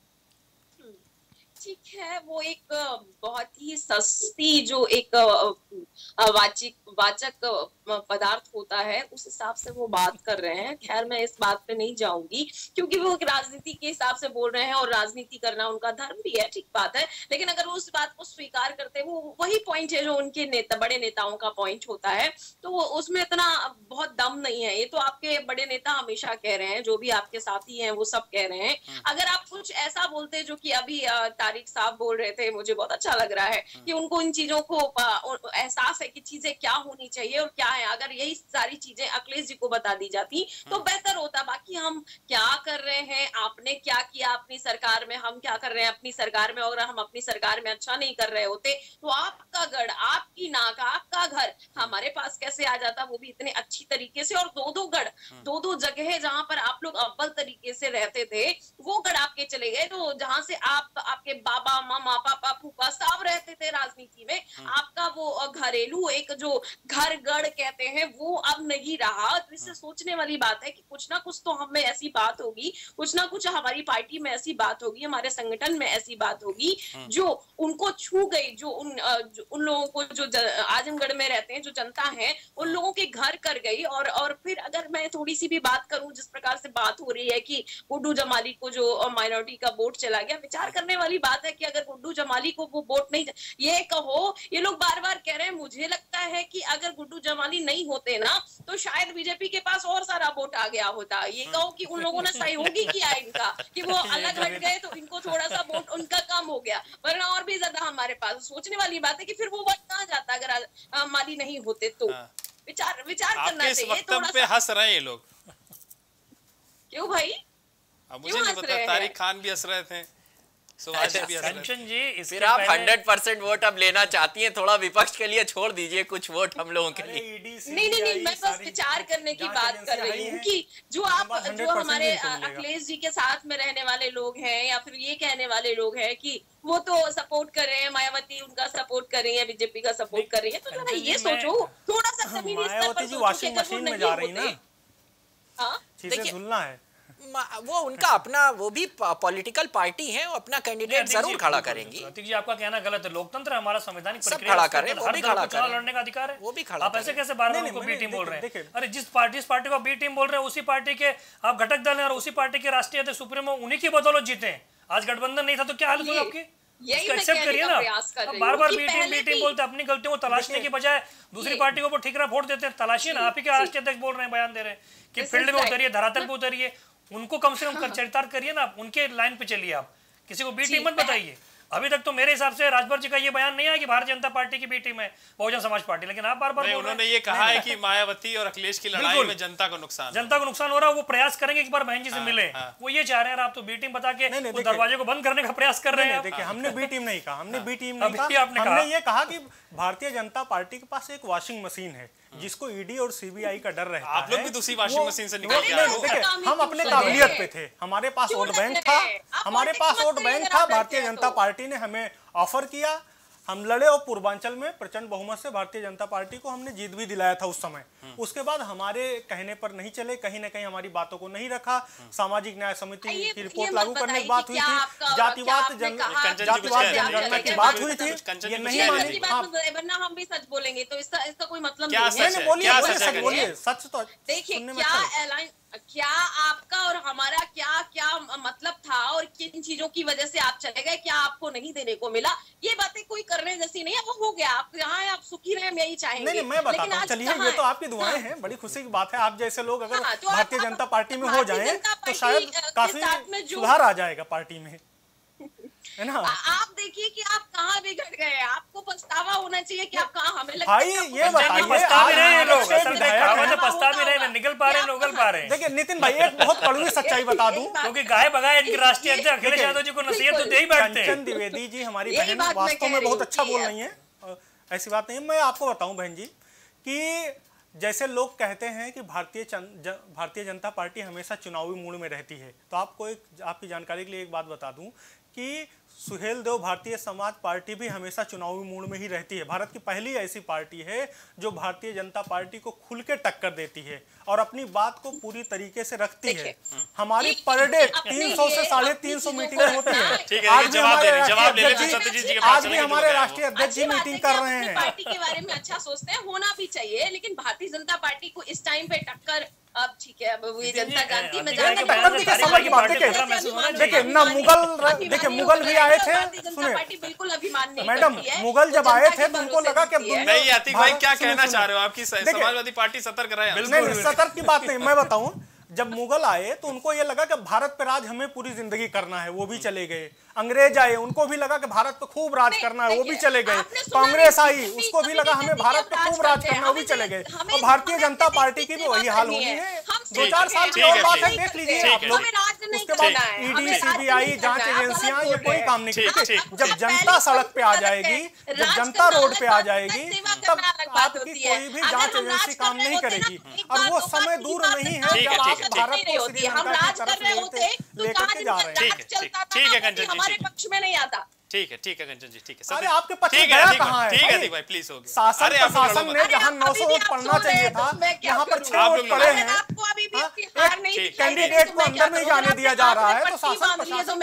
ठीक है, वो एक बहुत ही सस्ती जो एक वाचिक वाचक पदार्थ होता है, उस हिसाब से वो बात कर रहे हैं। खैर मैं इस बात पे नहीं जाऊंगी क्योंकि वो एक राजनीति के हिसाब से बोल रहे हैं और राजनीति करना उनका धर्म भी है, ठीक बात है। लेकिन अगर वो उस बात को स्वीकार करते, वो वही पॉइंट है जो उनके नेता, बड़े नेताओं का पॉइंट होता है, तो वो उसमें इतना बहुत दम नहीं है। ये तो आपके बड़े नेता हमेशा कह रहे हैं, जो भी आपके साथी हैं वो सब कह रहे हैं। अगर आप कुछ ऐसा बोलते जो कि अभी तारिक साहब बोल रहे थे, मुझे बहुत अच्छा लग रहा है कि उनको इन चीजों को एहसास है कि चीजें क्या होनी चाहिए और क्या है। अगर यही सारी चीजें अखिलेश जी को बता दी जाती तो बेहतर होता। बाकी हम क्या कर रहे हैं, आपने क्या किया अपनी सरकार में, हम क्या कर रहे हैं अपनी सरकार में, और हम अपनी सरकार में अच्छा नहीं कर रहे होते तो आपका गढ़, आपकी नाक, आपका घर हमारे पास कैसे आ जाता, वो भी इतने अच्छी तरीके से। और दो दो गढ़, दो दो जगह जहां पर आप लोग अव्वल तरीके से रहते थे वो गढ़ आपके चले गए। तो जहां से आप, आपके बाबा, मामा, पापा, फूफा सब रहते थे राजनीति में, आपका वो घरेलू एक जो घर गढ़ कहते हैं वो अब नहीं रहा। तो इससे सोचने वाली बात है कि कुछ ना कुछ तो हम में ऐसी बात होगी, कुछ ना कुछ हमारी पार्टी में ऐसी बात होगी, हमारे संगठन में ऐसी बात होगी जो उनको छू गई, जो उन जो उन लोगों को जो आजमगढ़ में रहते हैं, जो जनता है, उन लोगों के घर कर गई। और और फिर अगर मैं थोड़ी सी भी बात करूं, जिस प्रकार से बात हो रही है कि गुड्डू जमाली को जो माइनॉरिटी का वोट चला गया, विचार करने वाली बात है कि अगर गुड्डू जमाली को वो वोट नहीं, ये कहो, ये लोग बार बार कह रहे हैं, मुझे लगता है कि अगर गुड्डू जमाली नहीं होते ना तो शायद बीजेपी के पास और सारा वोट आ गया होता। ये कहो कि उन लोगों ने सहयोगी किया इनका कि वो अलग हट गए तो इनको थोड़ा सा वोट उनका कम हो गया, वरना और भी ज्यादा हमारे पास। सोचने वाली बात है कि फिर वो वोट कहाँ जाता अगर माली नहीं होते तो। विचार विचार करना चाहिए थोड़ा सा।
हंस रहे हैं ये लोग,
क्यों भाई?
अब मुझे नहीं पता, तारिक खान भी हंस रहे थे,
कंचन जी, फिर आप हंड्रेड परसेंट वोट अब लेना चाहती हैं, थोड़ा विपक्ष के लिए छोड़ दीजिए कुछ वोट हम लोगों के लिए।
नहीं नहीं नहीं, मैं बस विचार करने की बात कर रही हूँ कि जो आप जो हमारे अखिलेश जी के साथ में रहने वाले लोग हैं या फिर ये कहने वाले लोग हैं कि वो तो सपोर्ट कर रहे हैं, मायावती उनका सपोर्ट कर रही है, बीजेपी का सपोर्ट कर रही है, तो जरा ये सोचो थोड़ा सा जमीनी स्तर पर सोचो कि अगर वो नहीं होते। हाँ
देखिए है
वो उनका अपना, वो भी पॉलिटिकल पार्टी है, वो अपना कैंडिडेट जरूर खड़ा करेंगी।
प्रतीक जी आपका कहना गलत है, लोकतंत्र हमारा संवैधानिक
प्रक्रिया खड़ा करें, वो भी खड़ा करें,
लड़ने का अधिकार है,
वो भी खड़ा।
आप ऐसे कैसे बार बार उनको बी टीम बोल रहे हैं? अरे जिस पार्टी इस पार्टी को बी टीम बोल रहे हैं उसी पार्टी के आप घटक दल हैं और उसी पार्टी के राष्ट्रीय अध्यक्ष सुप्रीमो उन्हीं की बदौलत जीते। आज गठबंधन नहीं था तो क्या हालत हुई आपकी? एक्सेप्ट करिए ना, बार बार बी टीम बी टीम बोलते, अपनी गलतियों को तलाशने की बजाय दूसरी पार्टी को ठीकरा वोट देते हैं। तलाशिए ना, आप ही के राष्ट्रीय अध्यक्ष बोल रहे हैं, बयान दे रहे हैं कि फील्ड में उतरिए, धरातल पे उतरिए, उनको कम से कम चरितार्थ करिए ना, उनके लाइन पे चलिए। आप किसी को बी टीम मत बताइए। अभी तक तो मेरे हिसाब से राजभर जी का ये बयान नहीं आया कि भारतीय जनता पार्टी की बी टीम है बहुजन समाज पार्टी, लेकिन आप बार बार
उन्होंने ये कहा है कि मायावती और अखिलेश की लड़ाई में जनता को नुकसान
जनता को नुकसान हो रहा है। वो प्रयास करेंगे एक बार बहन जी से मिले, वो ये चाह रहे हैं, आप तो बी टीम बता के दरवाजे को बंद करने का प्रयास कर रहे हैं।
देखिए हमने बी टीम नहीं कहा, हमने बी टीम नहीं कहा, हमने ये कहा कि भारतीय जनता पार्टी के पास एक वॉशिंग मशीन है जिसको ईडी और सीबीआई का डर रहता है।
आप लोग भी दूसरी वॉशिंग मशीन से निकल के आए हो।
देखिए हम अपने काबिलियत पे थे, हमारे पास वोट बैंक था, हमारे पास वोट बैंक था, भारतीय जनता पार्टी ने हमें ऑफर किया, हम लड़े और पूर्वांचल में प्रचंड बहुमत से भारतीय जनता पार्टी को हमने जीत भी दिलाया था उस समय। उसके बाद हमारे कहने पर नहीं चले, कहीं ना कहीं हमारी बातों को नहीं रखा। सामाजिक न्याय समिति की रिपोर्ट लागू करने की बात हुई थी, जातिवाद जातिवाद जनगणना की बात हुई थी, ये नहीं मानी।
वरना हम भी सच बोलेंगे तो इसका इसका कोई मतलब
नहीं है। बोलिए बोलिए, सच तो
देखिए क्या एलाइन, क्या आपका और हमारा क्या क्या मतलब था और किन चीजों की वजह से आप चले गए, क्या आपको नहीं देने को मिला, ये बातें कोई करने जैसी नहीं है। वो हो गया, आप यहाँ आप सुखी रहे, हम यही चाहेंगे।
नहीं, नहीं मैं बताता हूँ, चलिए ये तो आपकी दुआएं हैं, बड़ी खुशी की बात है। आप जैसे लोग अगर भारतीय जनता पार्टी में हो जाएं तो शायद काफी सुधार आ जाएगा पार्टी में, है ना।
आप देखिए कि आप कहाँ बिगड़ गए, आपको पछतावा होना चाहिए कि आप कहाँ, हमें लगता
भाई ये बताइए,
पछता भी रहे हैं लोग, पछता भी रहे, निकल पा रहे, उगल पा रहे।
देखिए नितिन भाई एक बहुत कड़वी सच्चाई बता दूं,
क्योंकि गाय बगाए इनके राष्ट्रीय अध्यक्ष अखिलेश यादव जी को नसीहत तो दे ही बैठते हैं।
कंचन द्विवेदी जी हमारी बहन वास्तव में बहुत अच्छा बोल रही है, ऐसी बात नहीं। मैं आपको बताऊं बहन जी कि जैसे लोग कहते हैं कि भारतीय भारतीय जनता पार्टी हमेशा चुनावी मूड में रहती है, तो आपको एक आपकी जानकारी के लिए एक बात बता दूं कि सुहेल देव भारतीय समाज पार्टी भी हमेशा चुनावी मूड में ही रहती है। भारत की पहली ऐसी पार्टी है जो भारतीय जनता पार्टी को खुल के टक्कर देती है और अपनी बात को पूरी तरीके से रखती है। हमारी पर डे तीन सौ से साढ़े तीन सौ मीटिंग होती है। आज भी हमारे राष्ट्रीय अध्यक्ष जी मीटिंग कर रहे हैं।
पार्टी के बारे में अच्छा सोचते हैं, होना भी चाहिए, लेकिन भारतीय जनता पार्टी को इस टाइम पे टक्कर, अब ठीक है, अब ये जनता जानती है, मैं जानती हूं।
देखिए ना मुगल, देखिए मुगल भी आए थे, सुनिए
बिल्कुल अभिमान नहीं
मैडम, मुगल जब आए थे तो उनको लगा कि
नहीं। आतिक भाई क्या कहना चाह रहे हो, आपकी समाजवादी पार्टी सतर्क रहे?
नहीं, सतर्क की बात नहीं, मैं बताऊं जब मुगल आए तो उनको ये लगा कि भारत पे राज हमें पूरी जिंदगी करना है, वो भी चले गए। अंग्रेज आए, उनको भी लगा कि भारत पे खूब राज करना है, वो भी चले गए। कांग्रेस आई, उसको भी लगा हमें भारत पे खूब राज करना है, वो भी चले गए। और भारतीय जनता पार्टी की भी वही हाल होनी है। दो चार साल की और बात है, देख लीजिए आप लोग। उसके बाद ईडी, सीबीआई, जांच एजेंसियां ये कोई काम नहीं करती। जब जनता सड़क पे आ जाएगी, जब जनता रोड पे आ जाएगी, तब आपकी कोई भी जांच एजेंसी काम नहीं करेगी। और वो समय दूर नहीं है जब आप भारत को श्रीलंका की तरफ लेकर के जा रहे हैं।
ठीक है कंचन जी,
हमारे पक्ष में नहीं आता।
ठीक है, ठीक है कंचन जी, ठीक है।
अरे आपके पक्ष में गया कहाँ है?
ठीक है भाई, प्लीज हो गया।
शासन प्रशासन ने जहाँ नौ सौ वोट पड़ना चाहिए था, यहाँ पर छह वोट पड़े हैं। कैंडिडेट को अंदर नहीं जाने दिया जा रहा है, तो शासन प्रशासन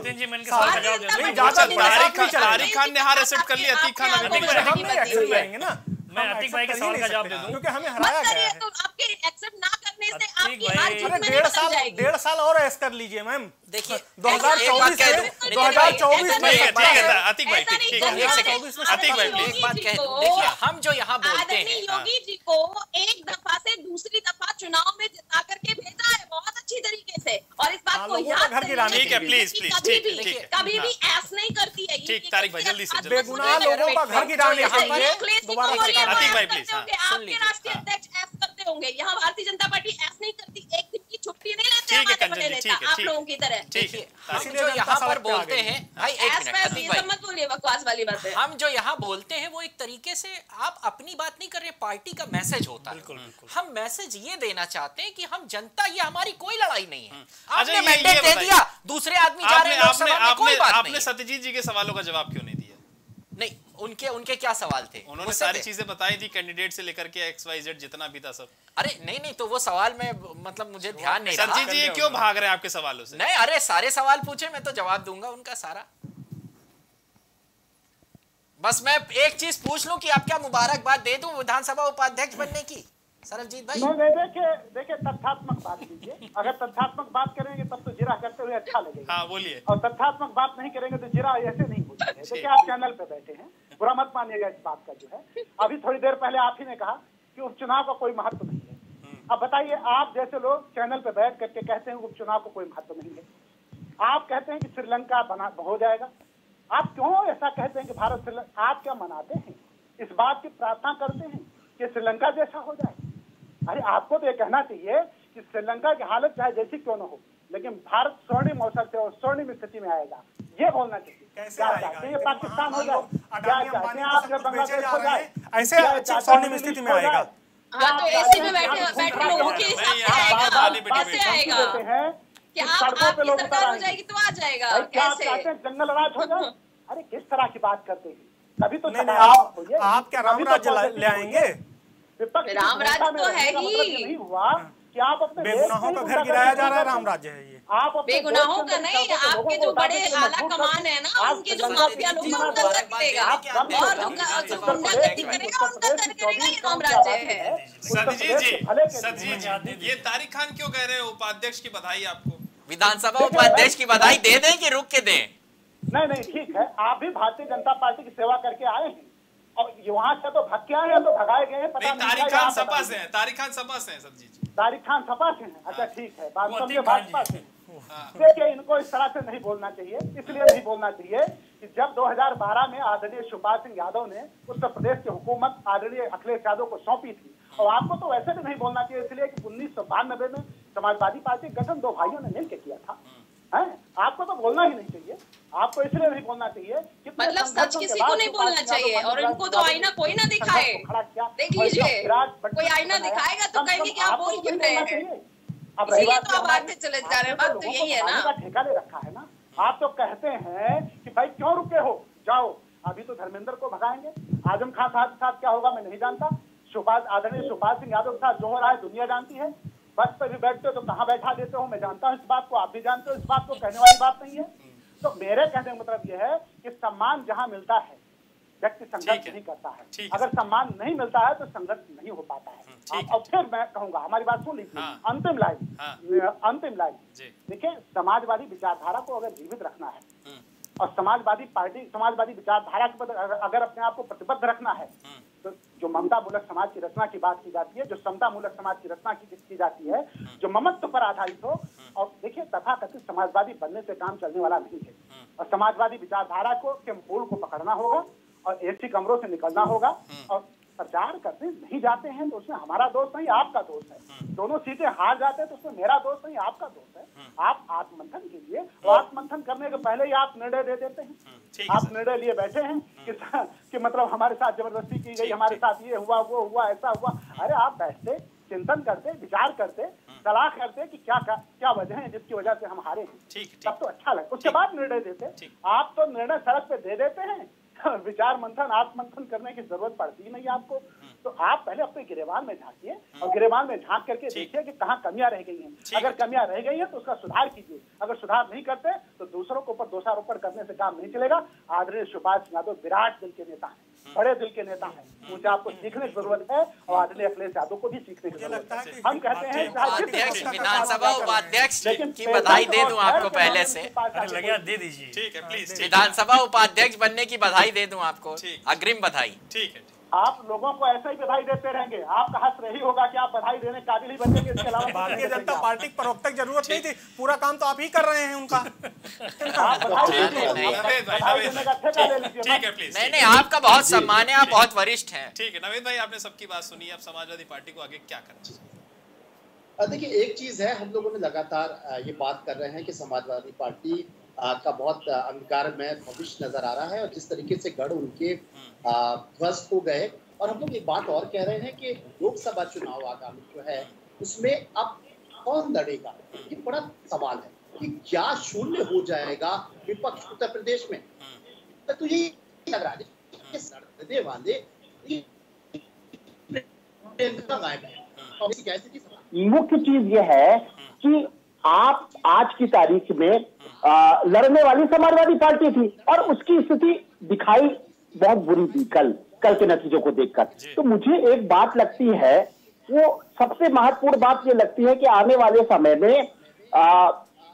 तारिक खान ने हार एक्सेप्ट कर लिया, अतीक खान अभी
एक्सेप्ट करेंगे ना।
मैं अतीक भाई के सवाल का जवाब दे दूं,
क्योंकि हमें हराया गया है।
तो आपके एक्सेप्ट ना करने से आपकी हार जीत में
डेढ़ साल डेढ़ साल और ऐस कर लीजिए मैम।
देखिए
दो हजार चौबीस में दो हजार चौबीस में
ठीक है अतीक भाई, ठीक है एक सेकंड अतीक भाई प्लीज
एक बात कह दूं। देखिए हम जो यहाँ बोलते हैं,
योगी जी को एक दफा से दूसरी दफा चुनाव में जिता करके भेजा है बहुत अच्छी तरीके से, और इस बात को याद
रखिए। ठीक है प्लीज प्लीज ठीक है,
कभी भी ऐस नहीं करती है।
ठीक, तारिक भाई जल्दी से,
बेगुनाह लोगों का घर गिराने के लिए दोबारा
अतीक भाई प्लीज।
आपके राष्ट्रीय अध्यक्ष ऐस करते होंगे, यहाँ भारतीय जनता पार्टी ऐस नहीं करती, एक दिन की छुट्टी नहीं लेते हमारे बड़े नेता आप लोगों की तरह।
ठीक है,
हम जो यहाँ पर बोलते हैं भाई, एक मिनट अतीक भाई,
मत बोलिए बकवास वाली बातें।
हम जो यहाँ बोलते हैं वो एक तरीके से आप अपनी बात नहीं कर रहे, पार्टी का मैसेज होता है। हम मैसेज ये देना चाहते हैं कि हम जनता, ये हमारी कोई लड़ाई नहीं है। आपने मैंडेट दे दिया, दूसरे आदमी जा रहे हैं लोकसभा में, कोई बात नहीं।
आपने सत्यजीत जी के सवालों का जवाब क्यों नहीं दिया?
नहीं, उनके उनके क्या सवाल थे?
उन्होंने सारी चीजें बताई थी, कैंडिडेट से लेकर के एक्स वाई जेड जितना भी था सब।
अरे नहीं नहीं, तो वो सवाल में मतलब मुझे ध्यान नहीं रहा।
सत्यजीत जी क्यों भाग रहे हैं आपके सवालों से?
नहीं, अरे सारे सवाल पूछे, मैं तो जवाब दूंगा उनका सारा। बस मैं एक चीज पूछ लूं कि आप क्या मुबारकबाद दे दूं विधानसभा उपाध्यक्ष बनने की, सरबजीत भाई?
नहीं, देखिए देखिए तथ्यात्मक बात कीजिए। अगर तथ्यात्मक बात करेंगे तब तो जिरा करते हुए अच्छा लगेगा।
हाँ बोलिए।
और तथ्यात्मक बात नहीं करेंगे तो जिरा ऐसे नहीं बोलेंगे। देखिए आप चैनल पे बैठे हैं, बुरा मत मानिएगा इस बात का जो है। अभी थोड़ी देर पहले आप ही ने कहा कि उपचुनाव का कोई महत्व नहीं है। अब बताइए, आप जैसे लोग चैनल पे बैठ करके कहते हैं उपचुनाव का कोई महत्व नहीं है। आप कहते हैं कि श्रीलंका बना हो जाएगा। आप क्यों ऐसा कहते हैं कि भारत श्रीलंका, आप क्या मनाते हैं? इस बात की प्रार्थना करते हैं कि श्रीलंका जैसा हो जाए? अरे आपको तो ये कहना चाहिए कि श्रीलंका की हालत चाहे जैसी क्यों न हो, लेकिन भारत स्वर्णिम अवसर से और स्वर्णिम स्थिति में आएगा, ये बोलना चाहिए। क्या चाहते हैं पाकिस्तान हो जाए? क्या चाहते हैं आप बांग्लादेश हो जाए?
ऐसे स्वर्णिम स्थिति में आएगा?
हाँ, तो एसी में बैठे बैठे लोगों के हिसाब से आएगा, कैसे आएगा? कि आप आपकी सरकार हो जाएगी तो आ जाएगा, कैसे?
जंगल राज हो जाए? अरे किस तरह की बात करते हैं? कभी तो
नहीं, आप आप क्या राम राज्य ले आएंगे?
राम राज्य तो है ही।
नहीं हुआ कि आप अपने
बेगुनाहों का घर गिराया जा रहा है, राम राज्य है ये।
आप
बेगुनाहों का नहीं, आपके जो बड़े आला कमान है ना, उनके जो माफिया लोग हैं उनका कर देगा, और जो गुंडागर्दी करेगा उनका कर करेगा, ये राम राज्य है।
सत्यजीत जी, सत्यजीत जी, ये तारिक खान क्यों कह रहे हो उपाध्यक्ष की बधाई आपको?
विधानसभा उपाध्यक्ष की बधाई दे दें कि रुक के दें?
नहीं नहीं, ठीक है, आप भी भारतीय जनता पार्टी की सेवा करके आए हैं और वहां से तो भग के आए हैं, तो भगाए गए हैं। पता नहीं,
तारिक खान सपा से हैं, तारिक खान सपा से हैं सत्यजीत जी।
तारिक खान सपा से हैं? अच्छा ठीक है, बात समझे, भाजपा से। देखिए इनको इस तरह से नहीं बोलना चाहिए, इसलिए नहीं बोलना चाहिए कि जब दो हज़ार बारह में आदरणीय शिवपाल सिंह यादव ने उत्तर प्रदेश की हुकूमत आदरणीय अखिलेश यादव को सौंपी थी, और आपको तो वैसे भी नहीं बोलना चाहिए, इसलिए कि उन्नीस सौ बानबे में समाजवादी पार्टी गठन दो भाइयों ने मिलकर किया था। है, आपको तो बोलना ही नहीं चाहिए, आपको इसलिए नहीं बोलना चाहिए।
मतलब सच किसी को नहीं बोलना चाहिए, और इनको तो आईना कोई ना दिखाए। देख लीजिए, कोई आईना दिखाएगा तो कहेंगे कि आप बोल क्यों रहे हैं, इसीलिए तो आप आगे चले जा रहे हैं। बात तो यही है ना,
ठेका ले रखा है ना। आप तो कहते हैं कि भाई क्यों रुके हो, जाओ। अभी तो धर्मेंद्र को भगाएंगे, आजम खान साहब के साथ क्या होगा मैं नहीं जानता, शिवपाल आदरणीय शिवपाल सिंह यादव के साथ जो हो रहा है दुनिया जानती है। बस पे भी बैठते हो तो कहाँ बैठा देते हो, मैं जानता हूँ इस बात को, आप भी जानते हो इस बात को, कहने वाली बात नहीं है। तो मेरे कहने का मतलब यह है कि सम्मान जहाँ मिलता है व्यक्ति संघर्ष नहीं करता है, अगर सम्मान नहीं मिलता है तो संघर्ष नहीं हो पाता है। और फिर मैं कहूंगा, हमारी बात सुन लीजिए, अंतिम लाइन अंतिम लाइन देखिए, समाजवादी विचारधारा को अगर जीवित रखना है और समाजवादी पार्टी समाजवादी विचारधारा के अगर अपने आप को प्रतिबद्ध रखना है, तो जो ममता मूलक समाज की रचना की बात की जाती है, जो समता मूलक समाज की रचना की, की जाती है, जो ममत्व पर आधारित हो। और देखिए, तथाकथित समाजवादी बनने से काम चलने वाला नहीं है, और समाजवादी विचारधारा को के मूल को पकड़ना होगा और एसी कमरों से निकलना होगा। और प्रचार करने नहीं जाते हैं तो उसमें हमारा दोष नहीं, आपका दोष है। दोनों सीटें हार जाते हैं तो उसमें मेरा दोष नहीं, आपका दोष है। आप आत्ममंथन कीजिए, और आत्ममंथन करने के पहले ही आप निर्णय दे देते हैं। आप निर्णय लिए बैठे हैं कि, कि मतलब हमारे साथ जबरदस्ती की गई, हमारे साथ ये हुआ, वो हुआ, ऐसा हुआ। अरे आप बैठते, चिंतन करते, विचार करते, सलाह करते कि क्या क्या वजह है जिसकी वजह से हम हारे हैं, तब तो अच्छा लगे, उसके बाद निर्णय देते। आप तो निर्णय सड़क पे दे देते हैं, विचार मंथन, आत्ममंथन करने की जरूरत पड़ती ही नहीं आपको। तो आप पहले अपने गिरेबान में झांकिए, और गिरेबान में झांक करके देखिए कि कहाँ कमियां रह गई हैं। अगर कमियां रह गई हैं तो उसका सुधार कीजिए, अगर सुधार नहीं करते तो दूसरों के ऊपर दोषारोपण करने से काम नहीं चलेगा। आदरणीय सुभाष यादव विराट दिल के नेता हैं, बड़े दिल के नेता हैं, मुझे आपको सीखने की जरूरत है, और आदरणीय अखिलेश यादव को भी सीखने की जरूरत है। हम कहते हैं
विधानसभा उपाध्यक्ष की बधाई दे दूं आपको पहले से,
दे दीजिए।
ठीक है, प्लीज।
विधानसभा उपाध्यक्ष बनने की बधाई दे दूं आपको, अग्रिम बधाई।
ठीक है,
आप लोगों को ऐसा ही बधाई देते रहेंगे, आपका हक रही होगा कि आप बधाई देने काबिल ही बनेंगे। इसके अलावा
भारतीय जनता पार्टी को प्रवक्ता की जरूरत नहीं थी, पूरा काम तो आप ही कर रहे हैं उनका।
ठीक है, प्लीज।
नहीं नहीं, आपका बहुत सम्मान है, आप बहुत वरिष्ठ हैं।
ठीक है नवीन भाई, आपने सबकी बात सुनी, अब समाजवादी पार्टी को आगे क्या करना चाहिए?
देखिए, एक चीज है, हम लोगों ने लगातार ये बात कर रहे हैं कि समाजवादी पार्टी का बहुत अंधकार में भविष्य नजर आ रहा है, और जिस तरीके से गढ़ उनके ध्वस्त हो गए। और हम लोग एक बात और कह रहे हैं कि लोकसभा चुनाव आगामी जो है उसमें अब कौन लड़ेगा, ये बड़ा सवाल है कि क्या शून्य हो जाएगा विपक्ष उत्तर प्रदेश में। तो यही लग रहा है सड़ने वाले
मुख्य चीज ये है कि आप आज की तारीख में आ, लड़ने वाली समाजवादी पार्टी थी, और उसकी स्थिति दिखाई बहुत बुरी थी कल कल के नतीजों को देखकर। तो मुझे एक बात लगती है, वो सबसे महत्वपूर्ण बात ये लगती है कि आने वाले समय में आ,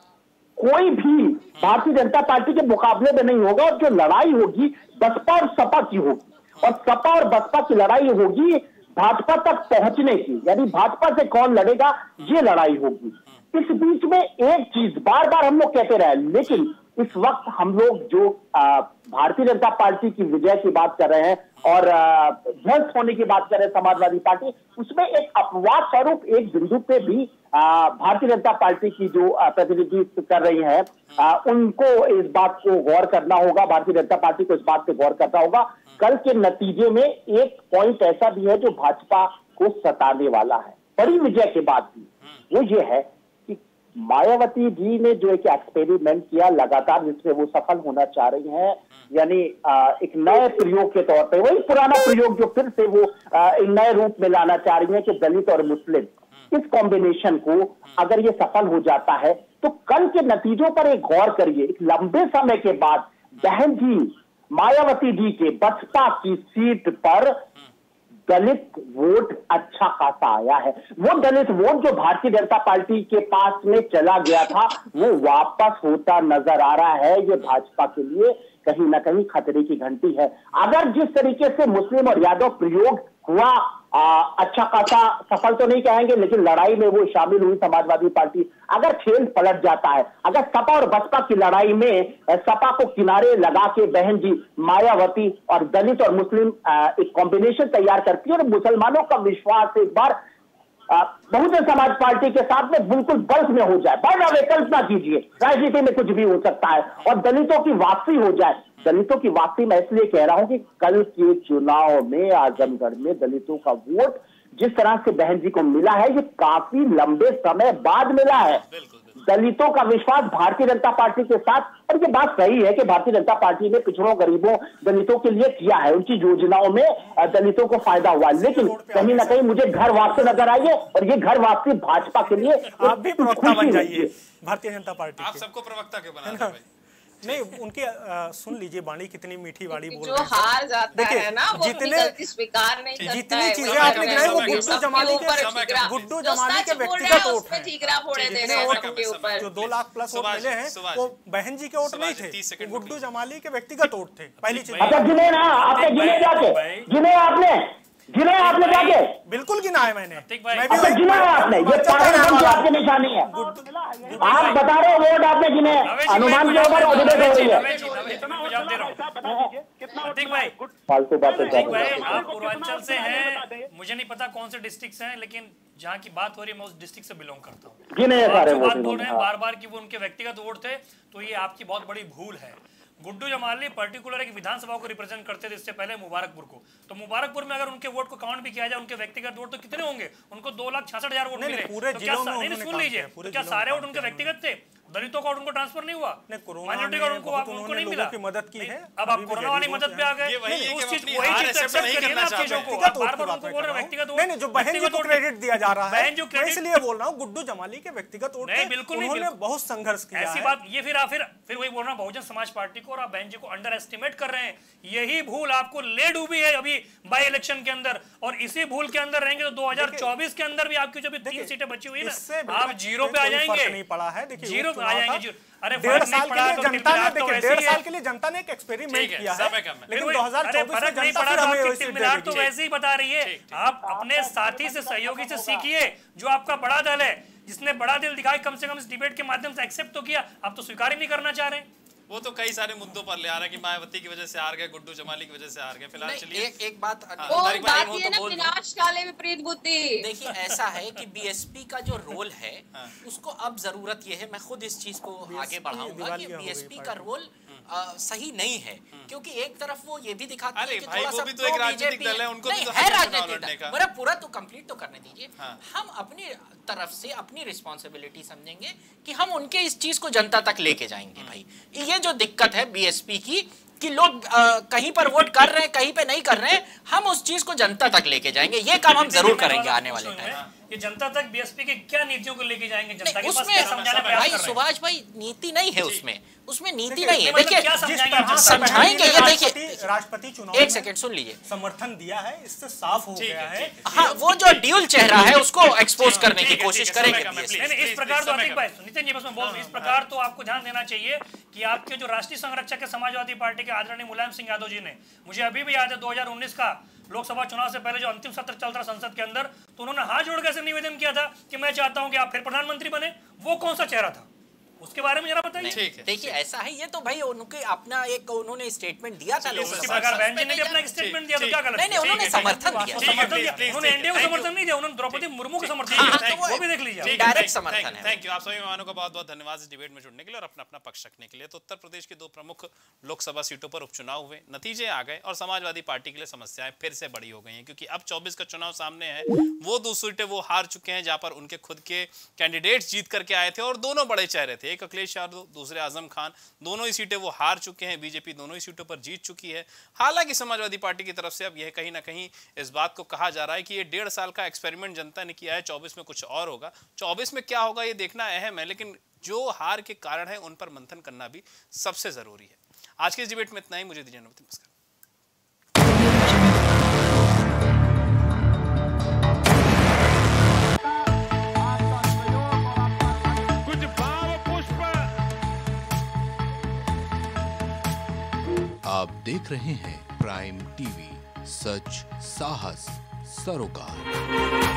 कोई भी भारतीय जनता पार्टी के मुकाबले में नहीं होगा, और जो लड़ाई होगी बसपा और सपा की होगी, और सपा और बसपा की लड़ाई होगी भाजपा तक पहुंचने की, यानी भाजपा से कौन लड़ेगा, ये लड़ाई होगी। इस बीच में एक चीज बार बार हम लोग कहते रहे, लेकिन इस वक्त हम लोग जो भारतीय जनता पार्टी की विजय की बात कर रहे हैं और ध्वस्त होने की बात कर रहे हैं समाजवादी पार्टी, उसमें एक अपवाद स्वरूप एक बिंदु पे भी भारतीय जनता पार्टी की जो प्रतिनिधित्व कर रही है, आ, उनको इस बात को गौर करना होगा, भारतीय जनता पार्टी को इस बात पे गौर करना होगा। कल के नतीजे में एक पॉइंट ऐसा भी है जो भाजपा को सताने वाला है बड़ी विजय के बाद भी, वो ये है कि मायावती जी ने जो एक एक्सपेरिमेंट किया लगातार, जिसमें वो सफल होना चाह रही हैं, यानी एक नए प्रयोग के तौर पे, वही पुराना प्रयोग जो फिर से वो एक नए रूप में लाना चाह रही है कि दलित और मुस्लिम, इस कॉम्बिनेशन को अगर ये सफल हो जाता है तो कल के नतीजों पर एक गौर करिए। एक लंबे समय के बाद बहन जी मायावती जी के बसपा की सीट पर दलित वोट अच्छा खासा आया है। वो दलित वोट जो भारतीय जनता पार्टी के पास में चला गया था, वो वापस होता नजर आ रहा है। ये भाजपा के लिए कहीं ना कहीं खतरे की घंटी है। अगर जिस तरीके से मुस्लिम और यादव प्रयोग हुआ, आ, अच्छा खासा सफल तो नहीं कहेंगे, लेकिन लड़ाई में वो शामिल हुई समाजवादी पार्टी, अगर खेल पलट जाता है, अगर सपा और बसपा की लड़ाई में सपा को किनारे लगा के बहन जी मायावती और दलित और मुस्लिम आ, एक कॉम्बिनेशन तैयार करती है और मुसलमानों का विश्वास एक बार बहुजन समाज पार्टी के साथ में बिल्कुल बल्क में हो जाए, बड़ा विकल्प ना कीजिए, राजनीति में कुछ भी हो सकता है, और दलितों की वापसी हो जाए। दलितों की वापसी मैं इसलिए कह रहा हूं कि कल के चुनाव में आजमगढ़ में दलितों का वोट जिस तरह से बहन जी को मिला है, ये काफी लंबे समय बाद मिला है। दलितों का विश्वास भारतीय जनता पार्टी के साथ, और ये बात सही है कि भारतीय जनता पार्टी ने पिछड़ों, गरीबों, दलितों के लिए किया है, उनकी योजनाओं में दलितों को फायदा हुआ, लेकिन कहीं ना कहीं मुझे घर वापसी नजर आई है, और ये घर वापसी भाजपा के लिए
आप भी प्रवक्ता बन जाइए भारतीय जनता पार्टी।
आप सबको प्रवक्ता क्यों बना रहे?
नहीं, उनकी आ, सुन लीजिए वाणी, कितनी मीठी वाणी बोल
जो हार जाता है ना, वो
जितने
स्वीकार नहीं करता
जितनी
है,
चीजें आपने गिनाई वो गुड्डू जमाली के गुड्डू जमाली के व्यक्तिगत वोट हैं। जितने जो दो लाख प्लस वोट मिले हैं वो बहन जी के वोट नहीं थे, गुड्डू जमाली के व्यक्तिगत वोट थे। पहली चीज
गिने ना आपने, गिने जाके गिने आपने गिना है आपने जाके?
बिल्कुल गिना है मैंने।
मैं भी गिना है आपने? ये पागलपन की आपकी निशानी है। आप बता रहे हो वोट आपने गिने, अनुमान के ऊपर ऑडिट हो रही है। फालतू बातें कर रहे हैं।
आप पूर्वांचल से हैं, मुझे नहीं पता कौन से डिस्ट्रिक्ट से हैं, लेकिन जहाँ की बात हो रही है मैं उस डिस्ट्रिक्ट से बिलोंग करता हूँ।
गिने सारे
बात बोल रहे हैं बार बार कि वो उनके व्यक्तिगत वोट थे, तो ये आपकी बहुत बड़ी भूल है। गुड्डू जमाली पर्टिकुलर एक विधानसभा को रिप्रेजेंट करते थे इससे पहले मुबारकपुर को, तो मुबारकपुर में अगर उनके वोट को काउंट भी किया जाए, उनके व्यक्तिगत वोट तो कितने होंगे? उनको दो लाख छियासठ हजार वोट मिले।
पूरे
तो
जिलों में
क्या सुन लीजिए, तो क्या सारे वोट उनके व्यक्तिगत थे? दलितों का उनको ट्रांसफर नहीं हुआ, माइनॉरिटी का उनको उनको नहीं मिला।
मदद की है।
अब आप कोरोना वाली मदद पे आ गए, उस चीज वही चीज एक्सेप्ट करिए ना आप चीजों को। बार बार उनको बोल रहे हैं व्यक्तिगत वोट।
नहीं नहीं, जो बहन जी को क्रेडिट दिया जा रहा है,
बहन जो क्रेडिट,
इसलिए बोल रहा हूँ गुड्डू जमाली के व्यक्तिगत वोट
नहीं, बिल्कुल नहीं,
उन्होंने बहुत संघर्ष किया।
ऐसी बात ये फिर फिर फिर वही बोल रहा हूँ बहुजन समाज पार्टी को, और आप बहन जी को अंडर एस्टिमेट कर रहे हैं। यही भूल आपको ले डूबी है अभी बाई इलेक्शन के अंदर, और इसी भूल के अंदर रहेंगे तो दो हजार चौबीस के अंदर भी आपकी जो भी तीन सीटें बची हुई है ना, आप जीरो पे आ जाएंगे।
नहीं पड़ा है, देखिए
जीरो पे आ जाएंगे। अरे
डेढ़ साल के लिए जनता ने देखिए डेढ़ साल के लिए जनता ने एक एक्सपेरिमेंट किया है, लेकिन दो हजार चौबीस में जनता फिर हमें वैसे
मिलान तो वैसे ही बता रही है। आप अपने साथी से सहयोगी से सीखिए, जो आपका बड़ा दल है, जिसने बड़ा दिल दिखाया, कम से कम इस डिबेट के माध्यम से एक्सेप्ट तो किया। आप तो स्वीकार ही नहीं करना चाह रहे।
वो तो कई सारे मुद्दों पर ले आ रहा है कि मायावती की वजह से हार गए, गुड्डू जमाली की वजह से हार गए। फिलहाल चलिए
एक एक बात
वो बात ये ना विनाश काले विपरीत बुद्धि।
देखिए ऐसा है कि बीएसपी का जो रोल है उसको अब जरूरत ये है, मैं खुद इस चीज को आगे बढ़ाऊंगा कि बीएसपी का रोल आ, सही नहीं है, क्योंकि एक तरफ वो ये भी दिखाती है कि थोड़ा सा
तो एक राजनीतिक दल है, उनको भी तो
है राजनीतिक दल। मेरा पूरा तो कंप्लीट तो करने दीजिए। हम अपनी तरफ से अपनी रिस्पॉन्सिबिलिटी समझेंगे कि हम उनके इस चीज को जनता तक लेके जाएंगे। भाई ये जो दिक्कत है बीएसपी की कि लोग आ, कहीं पर वोट कर रहे हैं, कहीं पे नहीं कर रहे हैं, हम उस चीज को जनता तक लेके जाएंगे। ये काम हम जरूर करेंगे आने वाले टाइम।
ये जनता तक बीएसपी के क्या नीतियों को लेके जाएंगे, जनता के पास
उसमें
क्या समझाने प्रयास कर रहे हैं?
सुभाष भाई नीति नहीं है उसमें, उसमें नीति नहीं है। देखिए समझाएंगे, ये देखिए
राष्ट्रपति चुनाव
एक सेकंड सुन लीजिए,
समर्थन दिया है, इससे साफ हो गया है।
हाँ, वो जो ड्यूल चेहरा है उसको एक्सपोज करने की कोशिश करेंगे।
इस प्रकार तो अतिक भाई नितिन जी बस मैं बोल इस प्रकार तो आपको ध्यान देना चाहिए कि आपके जो राष्ट्रीय संरक्षक है समाजवादी पार्टी के आदरणीय मुलायम सिंह यादव जी ने, मुझे अभी भी याद है दो हजार उन्नीस का लोकसभा चुनाव से पहले जो अंतिम सत्र चल रहा संसद के अंदर, तो उन्होंने हाथ जोड़ कैसे निवेदन किया था कि मैं चाहता हूं कि आप फिर प्रधानमंत्री बने। वो कौन सा चेहरा था, उसके बारे में जरा बताइए।
देखिए ऐसा है, ये तो भाई उनके अपना एक उन्होंने स्टेटमेंट दिया था,
उसी प्रकार बहन जी ने भी अपना एक स्टेटमेंट दिया, तो क्या गलत?
नहीं नहीं, उन्होंने समर्थन दिया,
समर्थन दिया, उन्होंने एनडीए को समर्थन नहीं दिया, उन्होंने द्रौपदी मुर्मू को समर्थन दिया, वो भी देख लीजिए,
डायरेक्ट समर्थन है।
थैंक यू आप सभी मेहमानों का बहुत बहुत धन्यवाद इस डिबेट में जुड़ने के लिए और अपना अपना पक्ष रखने के लिए। तो उत्तर प्रदेश की दो प्रमुख लोकसभा सीटों पर उपचुनाव हुए, नतीजे आ गए और समाजवादी पार्टी के लिए समस्याएं फिर से बड़ी हो गई हैं, क्योंकि अब चौबीस का चुनाव सामने है। वो दो सीटें वो हार चुके हैं जहां पर उनके खुद के कैंडिडेट्स जीत करके आए थे और दोनों बड़े चेहरे थे, एक अखिलेश यादव दूसरे आजम खान, दोनों ही सीटें वो हार चुके हैं। बीजेपी दोनों ही सीटों पर जीत चुकी है। हालांकि समाजवादी पार्टी की तरफ से अब यह कहीं ना कहीं इस बात को कहा जा रहा है कि ये डेढ़ साल का एक्सपेरिमेंट जनता ने किया है, चौबीस में कुछ और होगा, चौबीस में क्या होगा ये देखना अहम है, लेकिन जो हार के कारण है उन पर मंथन करना भी सबसे जरूरी है। आज के इस डिबेट में इतना ही, मुझे दीजिए नमस्कार।
आप देख रहे हैं प्राइम टीवी, सच साहस सरोकार।